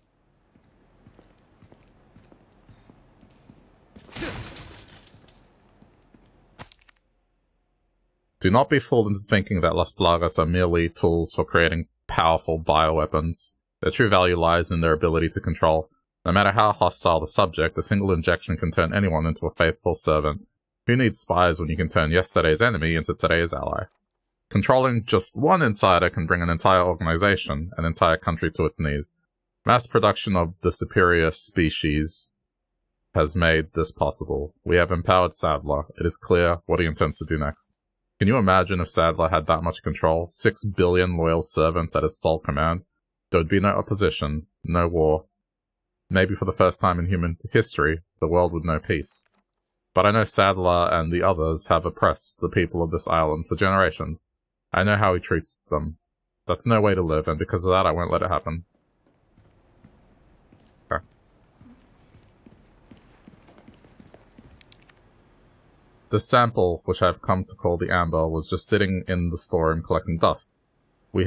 Do not be fooled into thinking that Las Plagas are merely tools for creating powerful bioweapons. Their true value lies in their ability to control. No matter how hostile the subject, a single injection can turn anyone into a faithful servant. Who needs spies when you can turn yesterday's enemy into today's ally? Controlling just one insider can bring an entire organization, an entire country to its knees. Mass production of the superior species has made this possible. We have empowered Sadler. It is clear what he intends to do next. Can you imagine if Sadler had that much control? 6 billion loyal servants at his sole command? There would be no opposition, no war. Maybe for the first time in human history, the world would know peace. But I know Sadler and the others have oppressed the people of this island for generations. I know how he treats them. That's no way to live, and because of that, I won't let it happen. Okay. The sample, which I've come to call the Amber, was just sitting in the storeroom collecting dust. We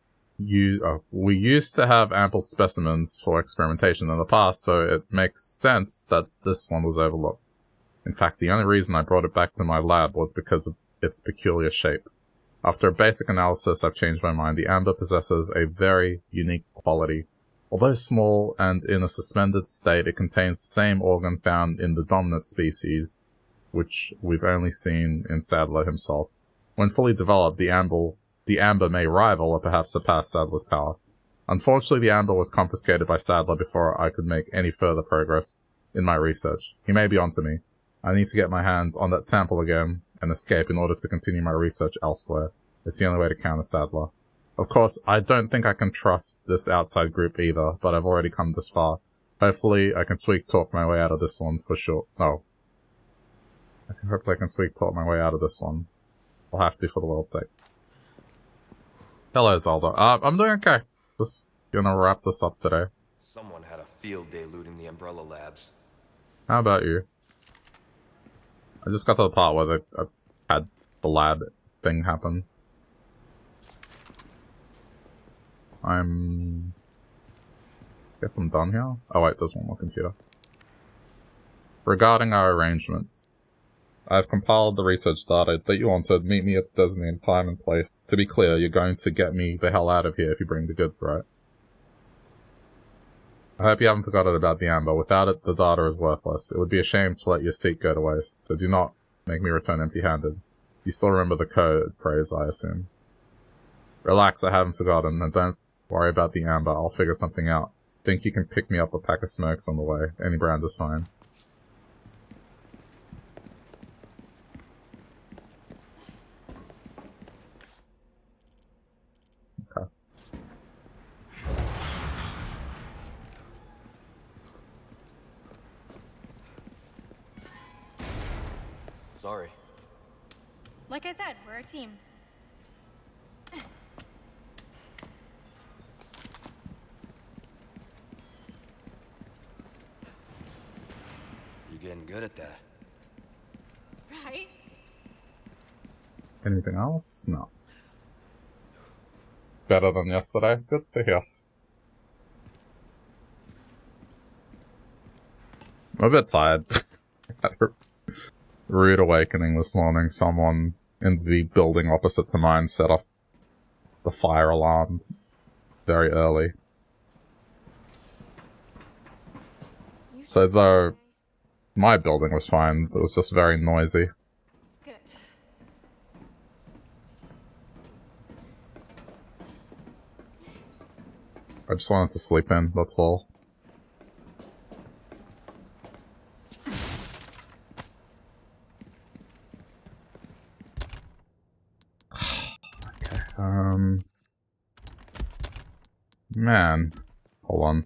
used to have ample specimens for experimentation in the past, so it makes sense that this one was overlooked. In fact, the only reason I brought it back to my lab was because of its peculiar shape. After a basic analysis, I've changed my mind. The amber possesses a very unique quality. Although small and in a suspended state, it contains the same organ found in the dominant species, which we've only seen in Sadler himself. When fully developed, the amber may rival or perhaps surpass Sadler's power. Unfortunately, the amber was confiscated by Sadler before I could make any further progress in my research. He may be onto me. I need to get my hands on that sample again and escape in order to continue my research elsewhere. It's the only way to counter Sadler. Of course, I don't think I can trust this outside group either, but I've already come this far. Hopefully, I can sweet-talk my way out of this one for sure. No. Hopefully I can sweet-talk my way out of this one. I'll have to for the world's sake. Hello, Zelda. I'm doing okay. Just gonna wrap this up today. Someone had a field day looting the Umbrella Labs. How about you? I just got to the part where they had the lab thing happen. Guess I'm done here? Oh wait, there's one more computer. Regarding our arrangements. I've compiled the research data that you wanted. Meet me at the designated time and place. To be clear, you're going to get me the hell out of here if you bring the goods, right? I hope you haven't forgotten about the Amber. Without it, the data is worthless. It would be a shame to let your seat go to waste, so do not make me return empty-handed. You still remember the code phrase, I assume. Relax, I haven't forgotten, and don't worry about the Amber. I'll figure something out. Think you can pick me up a pack of smokes on the way. Any brand is fine. Okay. Sorry. Like I said, we're a team. You're getting good at that. Right? Anything else? No. Better than yesterday. Good to hear. I'm a bit tired. I had a rude awakening this morning. Someone in the building opposite to mine set off the fire alarm very early. So though my building was fine, it was just very noisy. Good. I just wanted to sleep in, that's all. Okay, man. Hold on.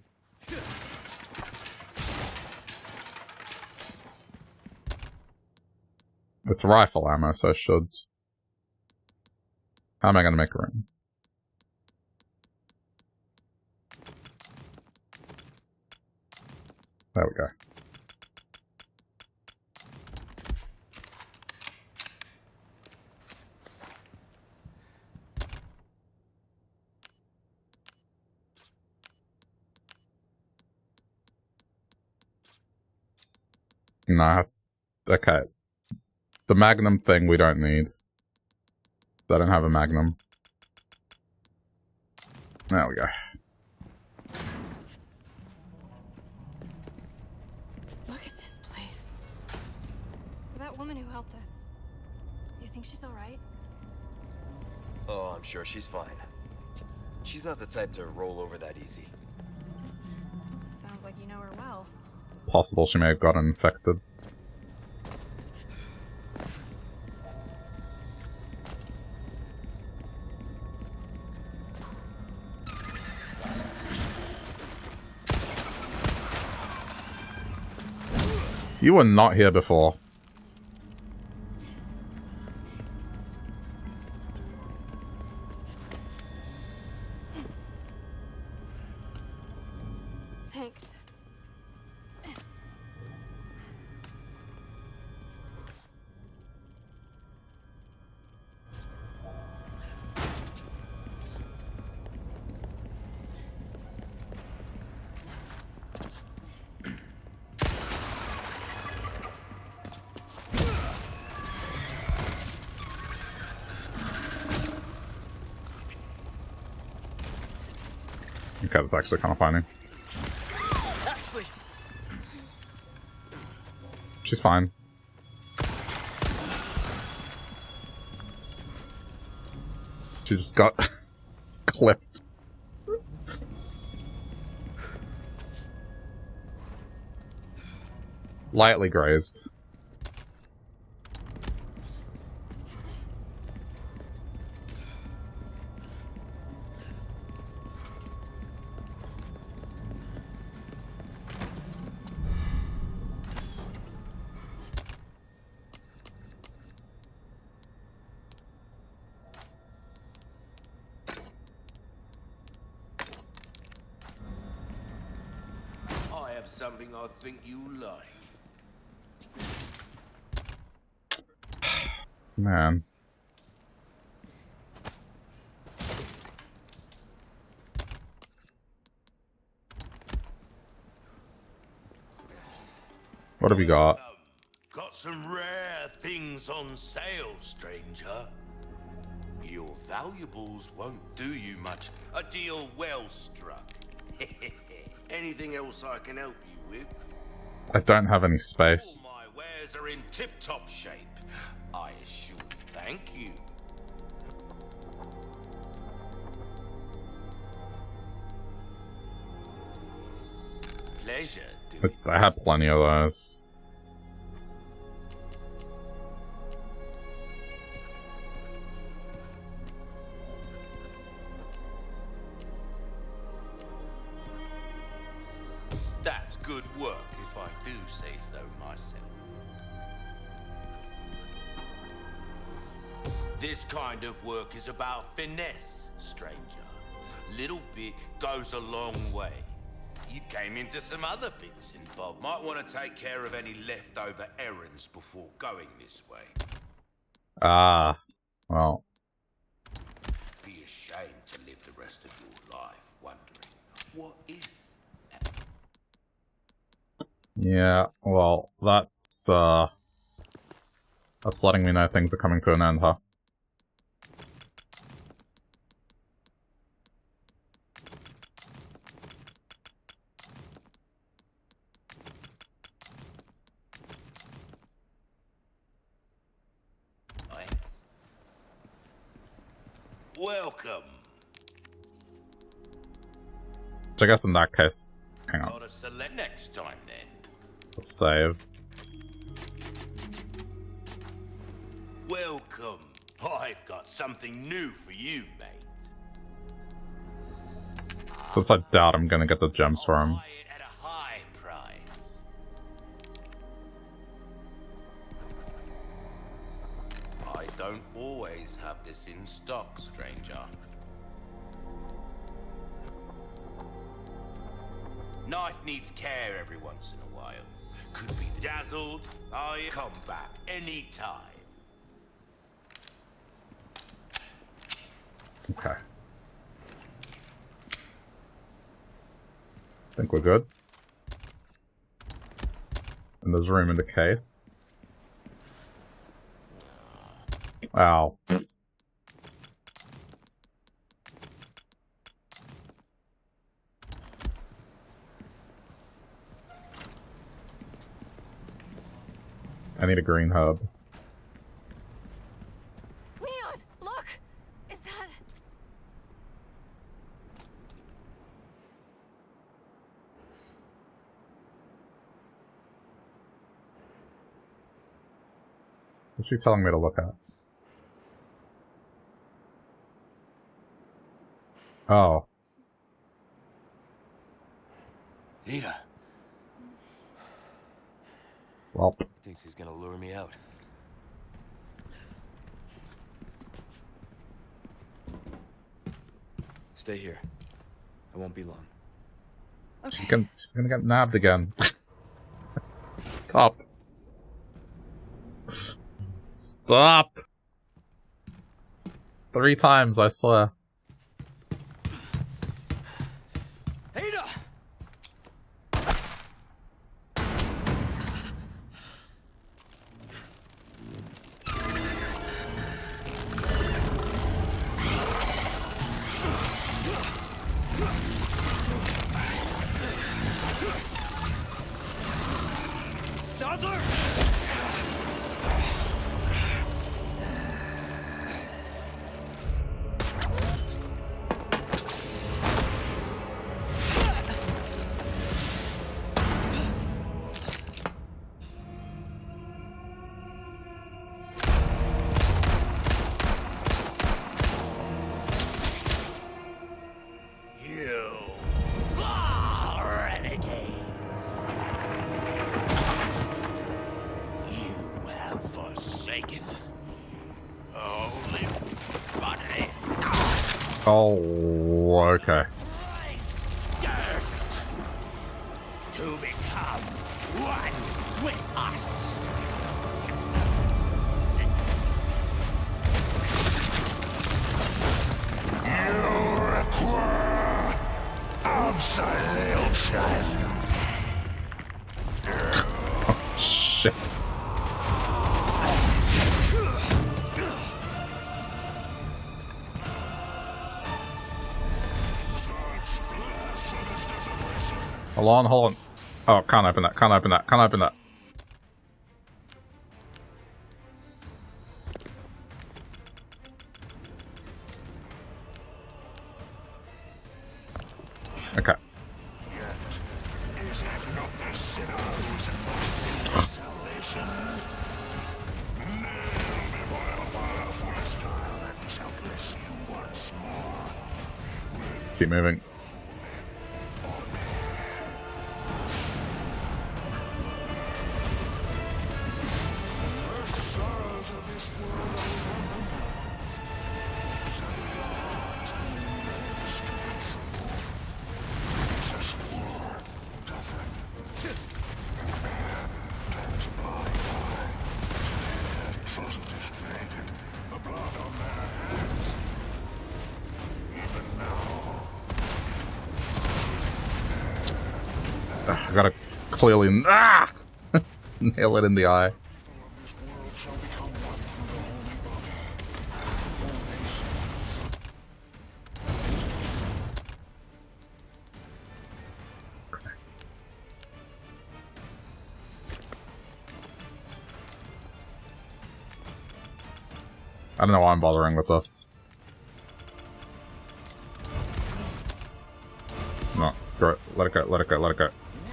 It's rifle ammo, so I should... How am I gonna make room? There we go. No, okay. The Magnum thing we don't need. I don't have a Magnum. There we go. Look at this place. That woman who helped us. You think she's alright? Oh, I'm sure she's fine. She's not the type to roll over that easy. Sounds like you know her well. It's possible she may have gotten infected. You were not here before. Thanks. Okay, that's actually kind of funny. She's fine. She just got clipped. Lightly grazed. Something I think you like. Man. What have you got? Got some rare things on sale, stranger. Your valuables won't do you much. A deal well struck. Anything else I can help you with? I don't have any space. All my wares are in tip-top shape. I assure you. Thank you. Pleasure doing I have plenty of those. That's good work, if I do say so myself. This kind of work is about finesse, stranger. Little bit goes a long way. you came into some other bits and Bob. Might want to take care of any leftover errands before going this way. Ah, well. Be ashamed to live the rest of your life wondering, what if? Yeah, well, that's letting me know things are coming to an end, huh? Welcome. So I guess in that case, hang on. Gotta select next time then. Let's save. Welcome. I've got something new for you, mate. Since I doubt I'm gonna get the gems for him. Buy it at a high price. I don't always have this in stock, stranger. Knife needs care every once in a while. Could be dazzled. I come back anytime. Okay. I think we're good. And there's room in the case. Ow. I need a green herb. Leon, look! Is that... What's she telling me to look at? Oh. Ada. Well. Thinks he's gonna lure me out. Stay here. I won't be long. Okay. She's gonna get nabbed again. Stop. Stop! 3 times, I swear. Ada! Sadler! Oh, okay. To become one with us. You require absolution. Oh, shit. Hold on. Oh, can't open that, can't open that. Okay. Keep moving. I gotta clearly nail it in the eye. I don't know why I'm bothering with this. No, screw it. Let it go, let it go, let it go.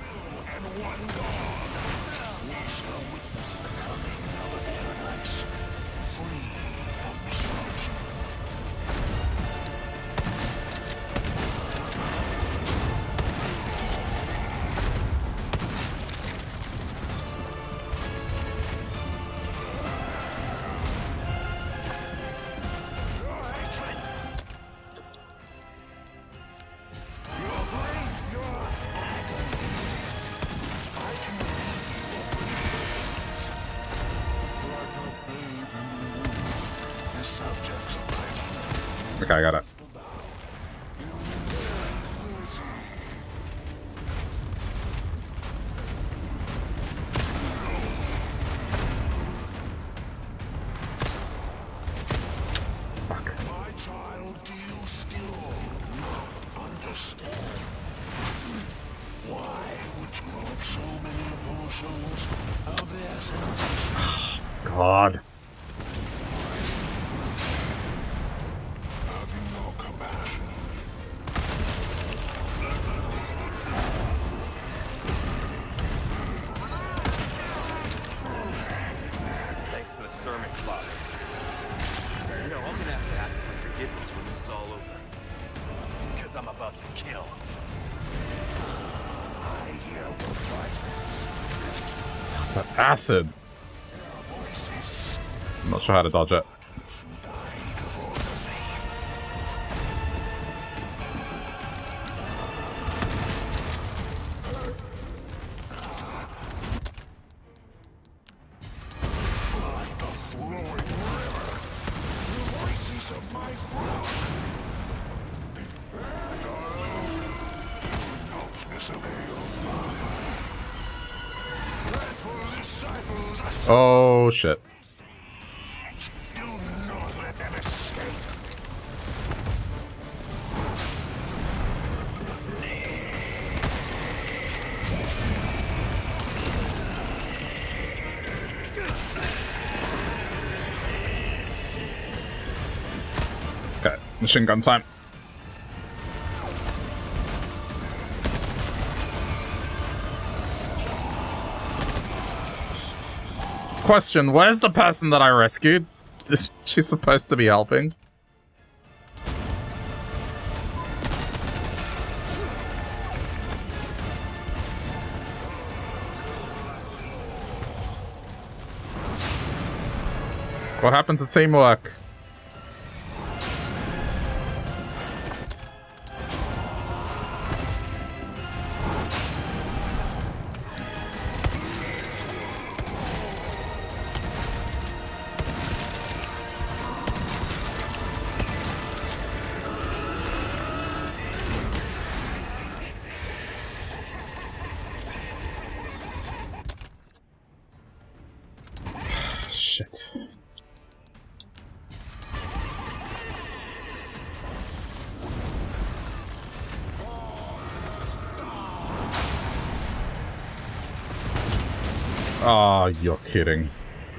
Okay, I got it. Fuck. My child, do you still not understand? Why would you want so many portions of the essence? God. Acid. I'm not sure how to dodge it. Oh shit. Okay, machine gun time. Question, where's the person that I rescued? Is she supposed to be helping? What happened to teamwork? Shit. Oh, you're kidding.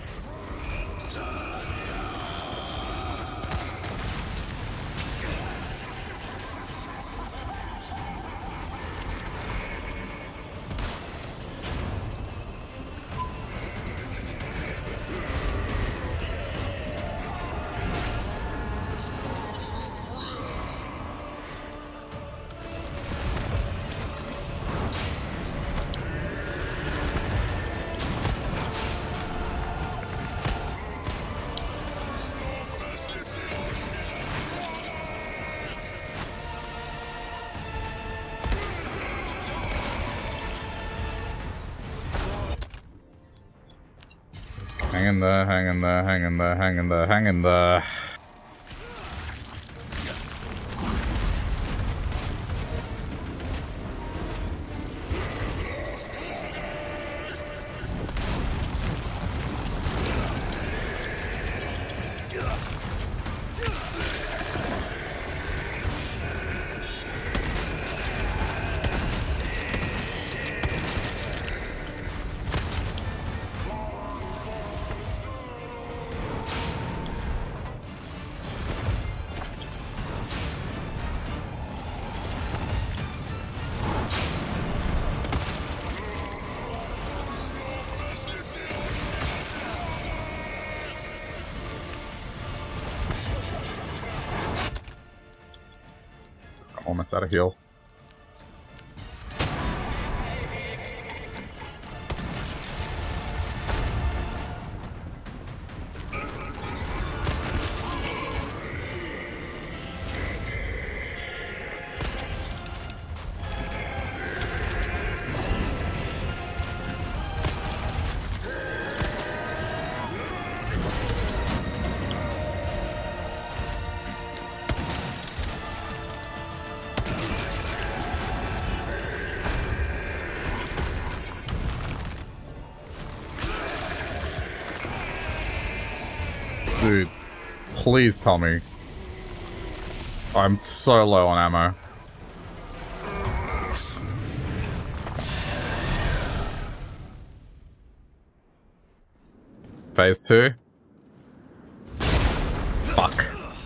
Hang in there, hang in there, hang in there, hang in there, hang in there. almost out of heal. Dude, please tell me. I'm so low on ammo. Phase 2? Fuck.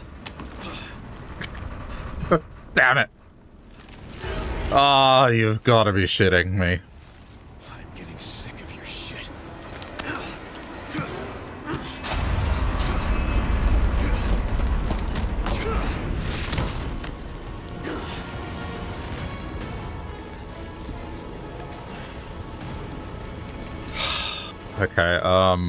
Damn it. Oh, you've gotta be shitting me. I'm getting sick of your shit. Okay,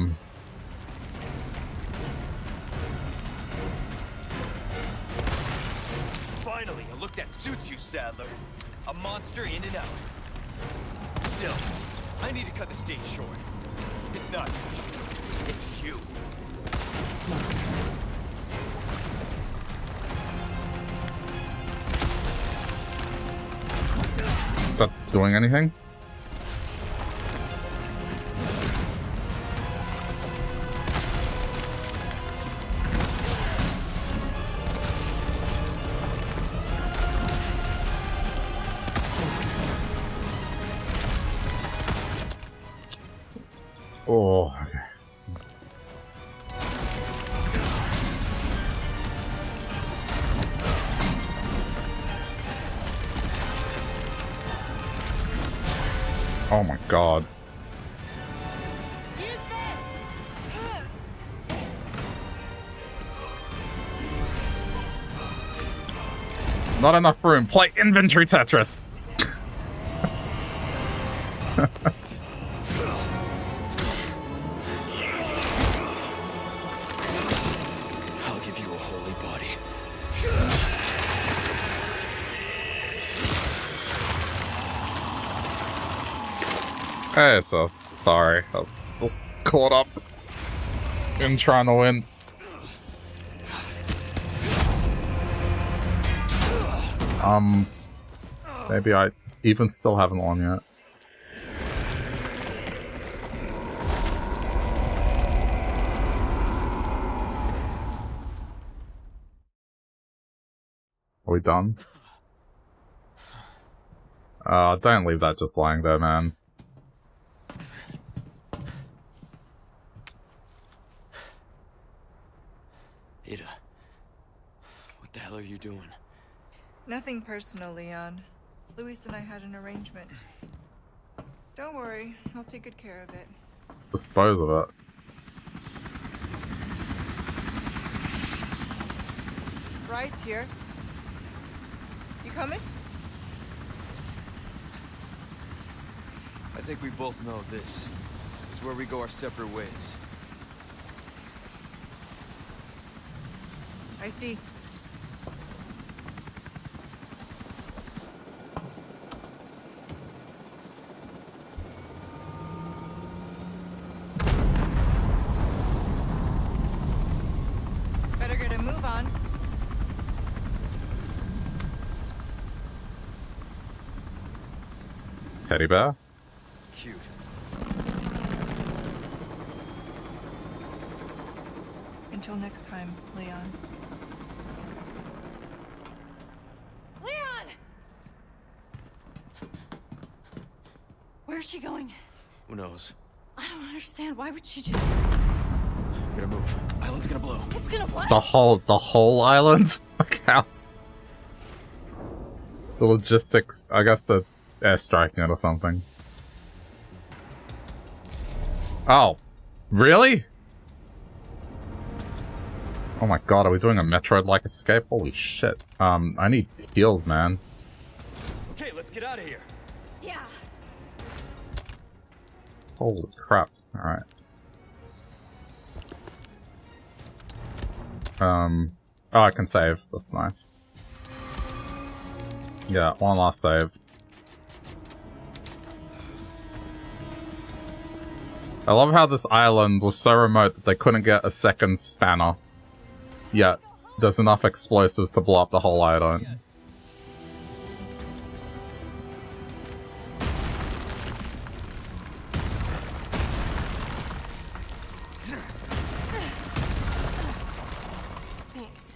Finally, a look that suits you, Sadler. A monster in and out. Still, I need to cut this date short. It's not me. It's you. is that doing anything? Oh, okay. Oh my god. Not enough room. Play inventory Tetris. I'll give you a holy body. Hey, so sorry. I was just caught up in trying to win. Maybe I even still haven't won yet. Are we done? Don't leave that just lying there, man. Ada, what the hell are you doing? Nothing personal, Leon. Luis and I had an arrangement. Don't worry, I'll take good care of it. Dispose of it. Ride's here. You coming? I think we both know this is where we go our separate ways. I see. Better get a move on. Teddy bear? Cute. Until next time, Leon. Leon! Where's she going? Who knows? I don't understand. Why would she just... Gotta move. Island's gonna blow. It's gonna what? The whole island? Okay, the logistics, I guess the airstriking it or something. Oh, really? Oh my god, are we doing a Metroid-like escape? Holy shit. I need heals, man. get out of here. Yeah. Holy crap. Alright. Oh, I can save. That's nice. Yeah, one last save. I love how this island was so remote that they couldn't get a second spanner. Yet, there's enough explosives to blow up the whole island. Thanks.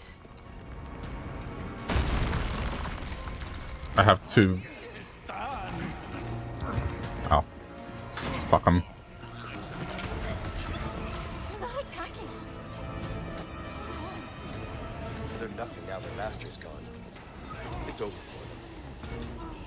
I have two. Oh. Fuck 'em. They're not attacking. What's going on? They're nothing now their master's gone. It's over for them.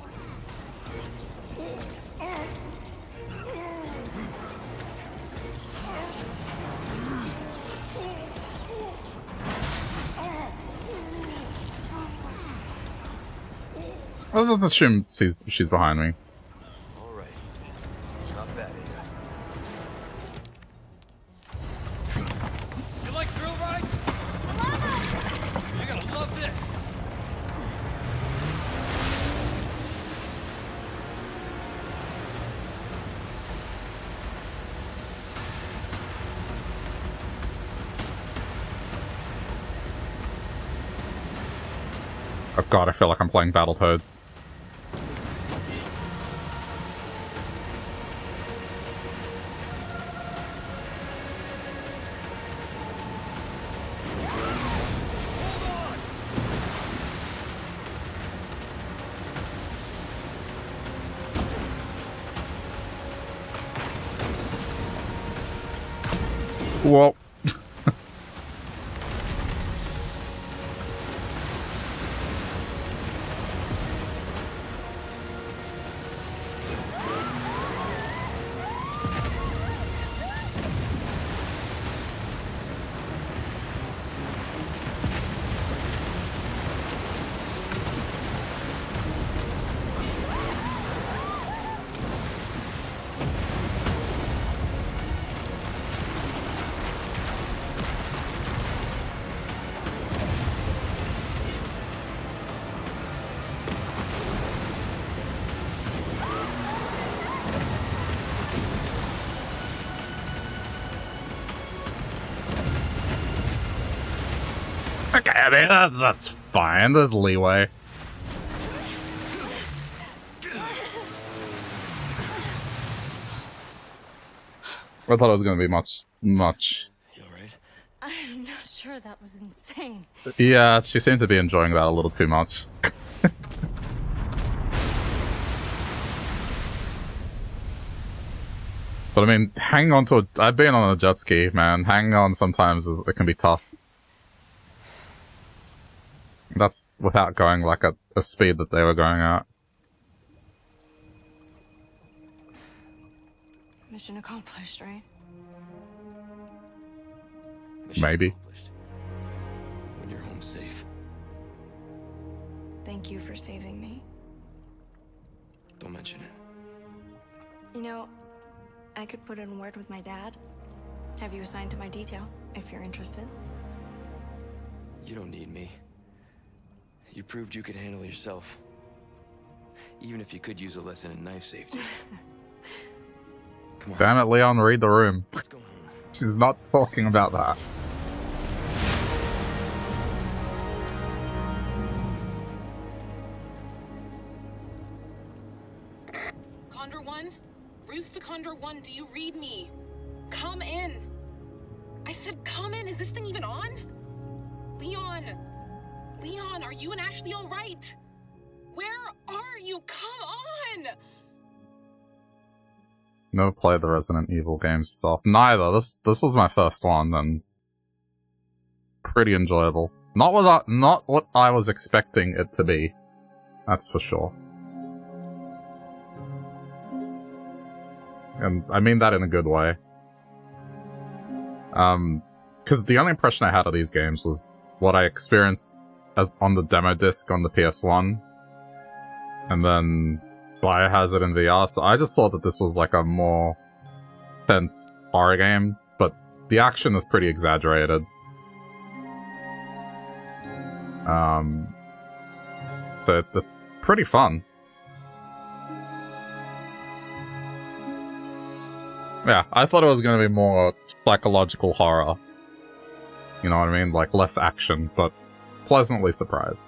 Let's just assume she's behind me. Alright. Not bad, Ada. You like thrill rides? You're gonna love this. Oh god, I feel like I'm playing Battletoads. Whoa. Okay, I mean, that's fine. There's leeway. I thought it was going to be much. I'm not sure that was insane. Yeah, she seemed to be enjoying that a little too much. But I mean, hang on to I've been on a jet ski, man. Hanging on sometimes it can be tough. That's without going like at a speed that they were going at. Mission accomplished, right? Maybe. When you're home safe. Thank you for saving me. Don't mention it. You know, I could put in a word with my dad. Have you assigned to my detail, if you're interested. You don't need me. You proved you could handle yourself. Even if you could use a lesson in knife safety. Come on. Damn it, Leon, read the room. Let's go home. She's not talking about that. Condor 1? Roost to Condor 1, do you read me? Come in. I said come in. Is this thing even on? Leon. Leon, are you and Ashley all right? Where are you? Come on! Never played the Resident Evil games itself. Neither. This was my first one, and pretty enjoyable. Not what I was expecting it to be. That's for sure. And I mean that in a good way. Because the only impression I had of these games was what I experienced on the demo disc on the PS1. And then Biohazard in VR, so I just thought that this was like a more tense horror game, but the action is pretty exaggerated. So it's pretty fun. Yeah, I thought it was going to be more psychological horror. You know what I mean? Like, less action, but pleasantly surprised.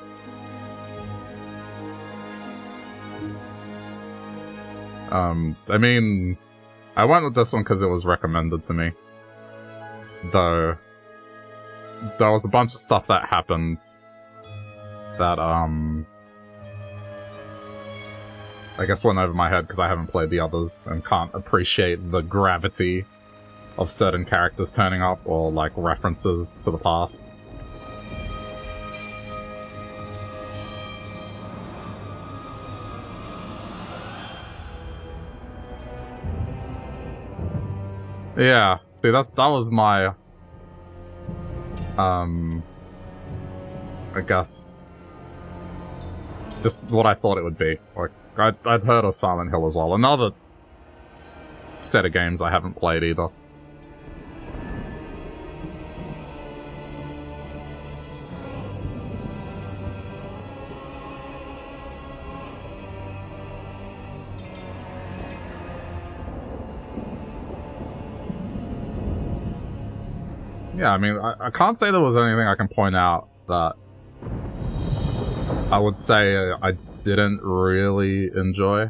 I mean, I went with this one because it was recommended to me. Though, there was a bunch of stuff that happened that, I guess went over my head because I haven't played the others and can't appreciate the gravity of certain characters turning up or, like, references to the past. Yeah, see, that was my, I guess, just what I thought it would be. Like, I'd heard of Silent Hill as well. Another set of games I haven't played either. Yeah, I mean, I can't say there was anything I can point out that I would say I didn't really enjoy.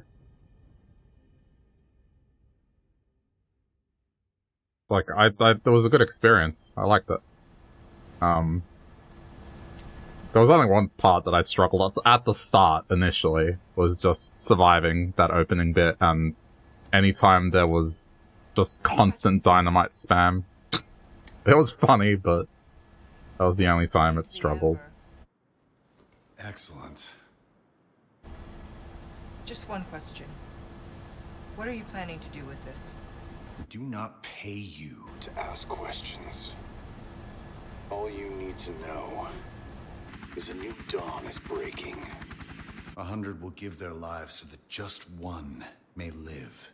Like, it was a good experience. I liked it. There was only one part that I struggled at the start, initially, was just surviving that opening bit, and anytime there was just constant dynamite spam. It was funny, but that was the only time it struggled. Excellent. Just one question. What are you planning to do with this? We do not pay you to ask questions. All you need to know is a new dawn is breaking. 100 will give their lives so that just one may live.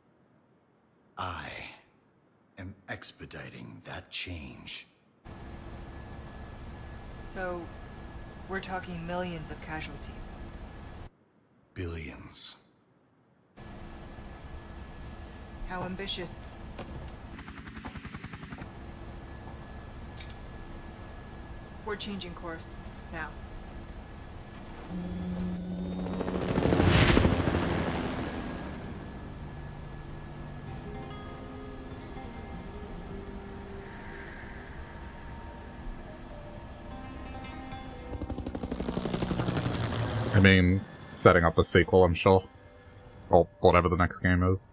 I am expediting that change. So, we're talking millions of casualties. Billions. How ambitious? We're changing course, now. I mean, setting up a sequel, I'm sure. Or whatever the next game is.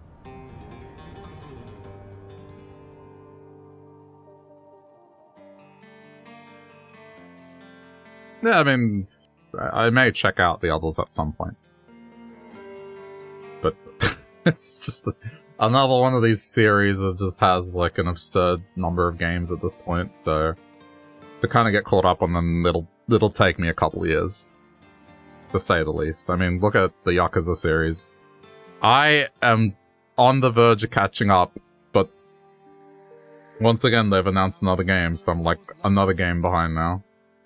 Yeah, I mean, I may check out the others at some point. But it's just another one of these series that just has, like, an absurd number of games at this point, so to kind of get caught up on them, it'll take me a couple years. To say the least. I mean, look at the Yakuza series. I am on the verge of catching up, but once again, they've announced another game, so I'm like another game behind now.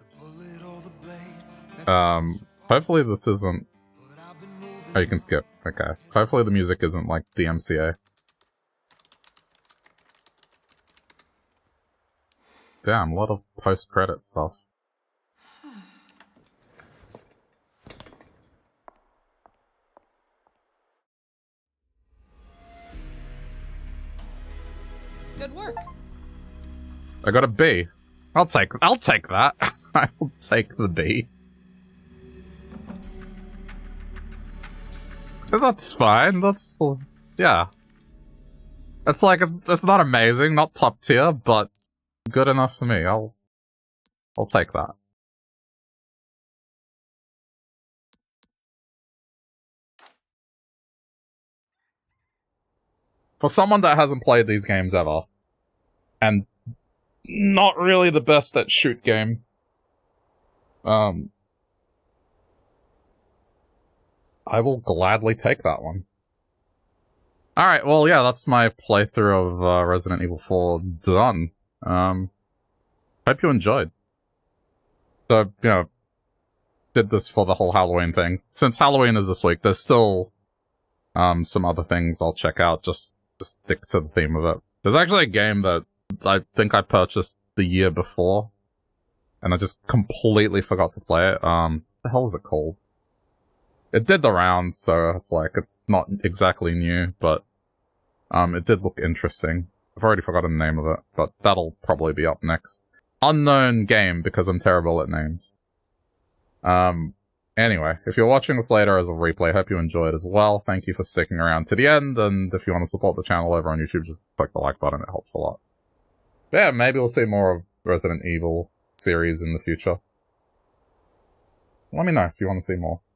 Hopefully this isn't... Oh, you can skip. Okay. Hopefully the music isn't like the MCA. Damn, a lot of post-credit stuff. Good work. I got a B. I'll take that. I will take the B. That's fine. That's, yeah. It's like, it's not amazing, not top tier, but good enough for me. I'll take that. For someone that hasn't played these games ever, and not really the best at shoot game, I will gladly take that one. Alright, well, yeah, that's my playthrough of Resident Evil 4 done. Hope you enjoyed. So, you know, did this for the whole Halloween thing. Since Halloween is this week, there's still some other things I'll check out just to stick to the theme of it. There's actually a game that I think I purchased the year before, and I just completely forgot to play it. What the hell is it called? It did the rounds, so it's like, it's not exactly new, but it did look interesting. I've already forgotten the name of it, but that'll probably be up next. Unknown game, because I'm terrible at names. Anyway, if you're watching this later as a replay, I hope you enjoyed as well. Thank you for sticking around to the end, and if you want to support the channel over on YouTube, just click the like button, it helps a lot. But yeah, maybe we'll see more of Resident Evil series in the future. Let me know if you want to see more.